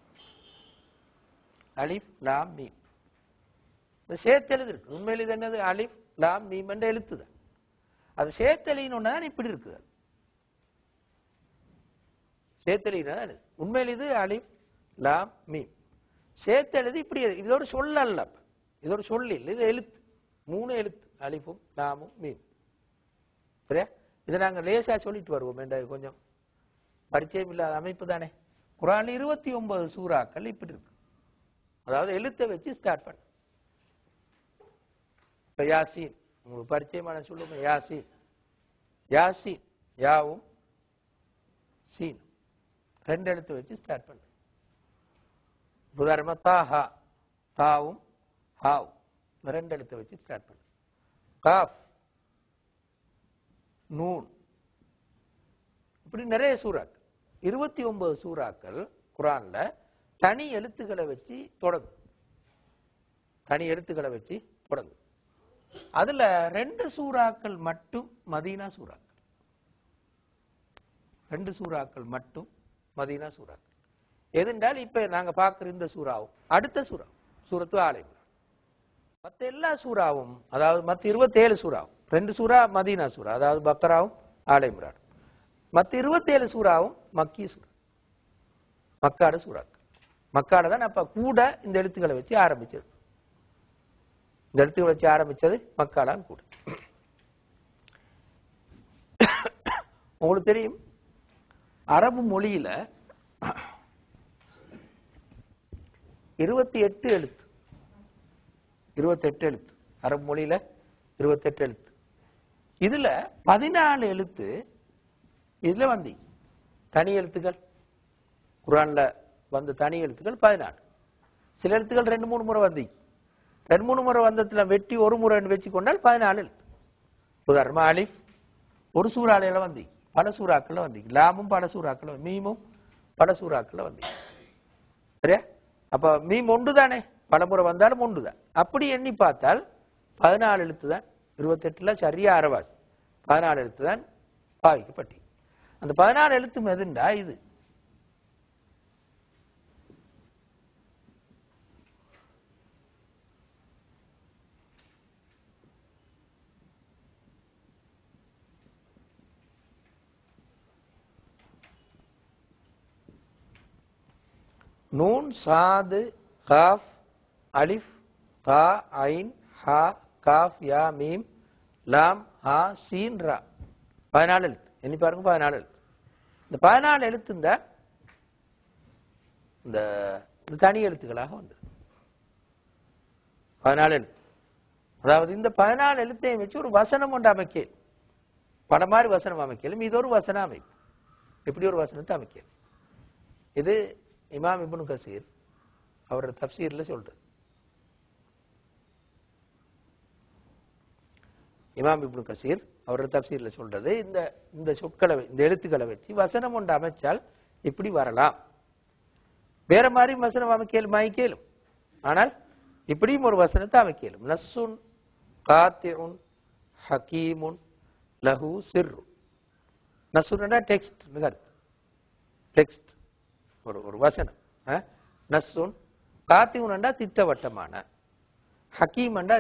Speaker 2: அலிஃப் லாம் மீம். சேர்த்து எழுது இருக்கு. உண்மையில் இது என்னது? அலிஃப் லாம் மீம் என்ற எழுத்துதான். அது சேர்த்தெளின்னு இப்படி இருக்கு. சேர்த்தெளினா உண்மையில் இது அலிஃப் லாம் மீம். சேர்த்தெழுது இப்படி, இது ஒரு சொல்ல அல்ல, இது ஒரு சொல்லி இல்லை, இது எழுத்து. 3 எழுத்து, அலிஃபும் லாமும் மீம். சரியா? இதை நாங்க லேசா சொல்லிட்டு வருவோம். என்ற கொஞ்சம் பரிச்சயம் இல்லாத அமைப்பு தானே. குர்ஆன்ல 29 சூறாக்கள் இப்படி இருக்கு. அதாவது எழுத்தை வச்சு ஸ்டார்ட் பண்ண. இப்ப யாசீன் உங்களுக்கு பரிச்சயமான சொல்லுங்க. யாசீன், யாசீன் யாவும் சீன் 2 எழுத்து வச்சு ஸ்டார்ட் பண்ண. உதாரணமா தாஹா, தாவும் ஹாவும் 2 எழுத்து வச்சு ஸ்டார்ட் பண்ண. காஃப், நூன், இப்படி நிறைய சூறாக்கள் 29 சூறாக்கள் குர்ஆன்ல தனி எழுத்துக்களை வச்சு தொடங்கும். தனி எழுத்துக்களை வச்சு தொடங்கும். அதுல 2 சூறாக்கள் மட்டும் மதீனா சூறாக்கள். 2 சூறாக்கள் மட்டும் மதீனா சூறாக்கள். எதுண்டால் இப்ப நாங்க பார்க்கிற இந்த சூறாவும் அடுத்த சூறா சூரத்து ஆல இம்ரான். மற்ற எல்லா சூறாவும், அதாவது மற்ற 27 சூறாவும், 2 சூறா மதீனா சூறா, அதாவது பக்ராவும் ஆல இம்ரான். மற்ற 27 சூறாவும் மக்கி சூறா, மக்காட சூறாக்கள். மக்காட தான் அப்ப கூட இந்த எழுத்துக்களை வச்சு ஆரம்பிச்சது. இந்த எழுத்துக்களை வச்சு ஆரம்பிச்சது மக்காடான் கூட. உங்களுக்கு தெரியும், அரபு மொழியில 28 எழுத்து. 28 எழுத்து அரபு மொழியில 28 எழுத்து. இதுல 14 எழுத்து இதுல வந்து தனி எழுத்துக்கள். குர்ஆன்ல வந்த தனி எழுத்துக்கள் 14. சில எழுத்துக்கள் 2-3 முறை வந்து 2-3 முறை வந்ததுல வெட்டி ஒரு முறை வச்சு கொண்டால் 14 எழுத்து. உதாரணமா அலிஃப் ஒரு சூறாலையில வந்து, பல சூறாக்கள்ல வந்து, லாமும் பல சூறாக்கள், மீமும் பல சூறாக்கள்ல வந்து. சரியா? அப்ப மீம் ஒன்று தானே, பலமுறை வந்தாலும் ஒன்று தான். அப்படி எண்ணி பார்த்தால் 14 எழுத்து தான். 28ல சரியா அரைவாசி 14 எழுத்து தான் பாவிக்கப்பட்டி. அந்த 14 எழுத்து எதுண்டா இது நூன், சாது, காஃப், அலிஃப், தா, ஐன், ஹா, காஃப், யா, மீம், லாம், ஹா, சீன், ரா. 14 எழுத்து. எண்ணி பாருங்க, 14 எழுத்து. இந்த 14 எழுத்து இந்த தனி எழுத்துக்களாக வந்தது. 14 எழுத்து. அதாவது இந்த 14 எழுத்தையும் வச்சு ஒரு வசனம் ஒன்று அமைக்கல். பல மாதிரி வசனம் அமைக்கலும். இது ஒரு வசனம் அமைப்பு. இப்படி ஒரு வசனத்தை அமைக்கல். இது இமாம் இப்னு கசீர் அவரோட தப்சீர்ல சொல்றது. இமாம் இப்னு கசீர் அவரோட தப்சீர்ல சொல்றது, இந்த சொற்களை இந்த எழுத்துக்களை வச்சு வசனம் ஒன்று அமைச்சால் இப்படி வரலாம். வேற மாதிரி வசனம் அமைக்கலும். ஆனால் இப்படியும் ஒரு வசனத்தை அமைக்கலும். நஸ்ஸுன் காத்திஉன் ஹகீமுன் லஹு சிர்ரு. நஸ்ஸுன்னா டெக்ஸ்ட், டெக்ஸ்ட் ஒரு வசனம். நஸ்ஸுன் காத்திஉன்னா திட்டவட்டமான, ஹகீமண்டா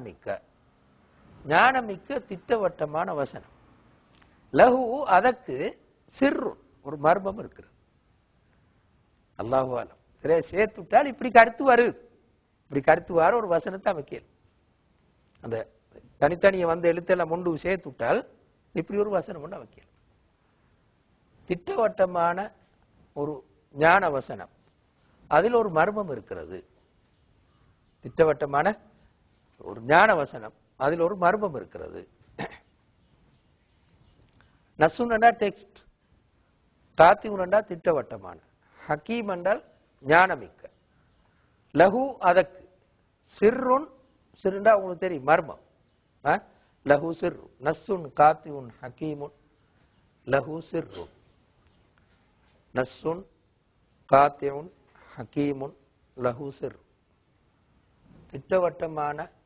Speaker 2: ஞானமிக்க திட்டவட்டமான வசனம். லஹு அதற்கு சிர்ரு ஒரு மர்மம் இருக்கிறது. அல்லாஹு ஆலம். சேர்த்துட்டால் இப்படி கருத்து வருது. இப்படி கருத்து வர ஒரு வசனத்தை அமைக்கல். அந்த தனித்தனியை வந்த எழுத்தெல்லாம் ஒன்று சேர்த்துட்டால் இப்படி ஒரு வசனம் ஒன்று அமைக்கல். திட்டவட்டமான ஒரு ஞான வசனம், அதில் ஒரு மர்மம் இருக்கிறது. திட்டவட்டமான ஒரு ஞான வசனம், அதில் ஒரு மர்மம் இருக்கிறது. நஸ்ஸுன்னா டெக்ஸ்ட், காத்திஉன்னா திட்டவட்டமான, ஹக்கீம் என்றால் ஞானமிக்க, லஹு அதற்கு, சிர்ருன் சிறுண்டா உங்களுக்கு தெரியும் மர்மம். லஹு சிர்ரு. நஸ்ஸுன் காத்திஉன் ஹக்கீமுன் லஹு சிர்ரு. நஸ்ஸுன் காத்திஉன் ஹக்கீமுன் லஹு சிர்ரு. திட்டவட்டமான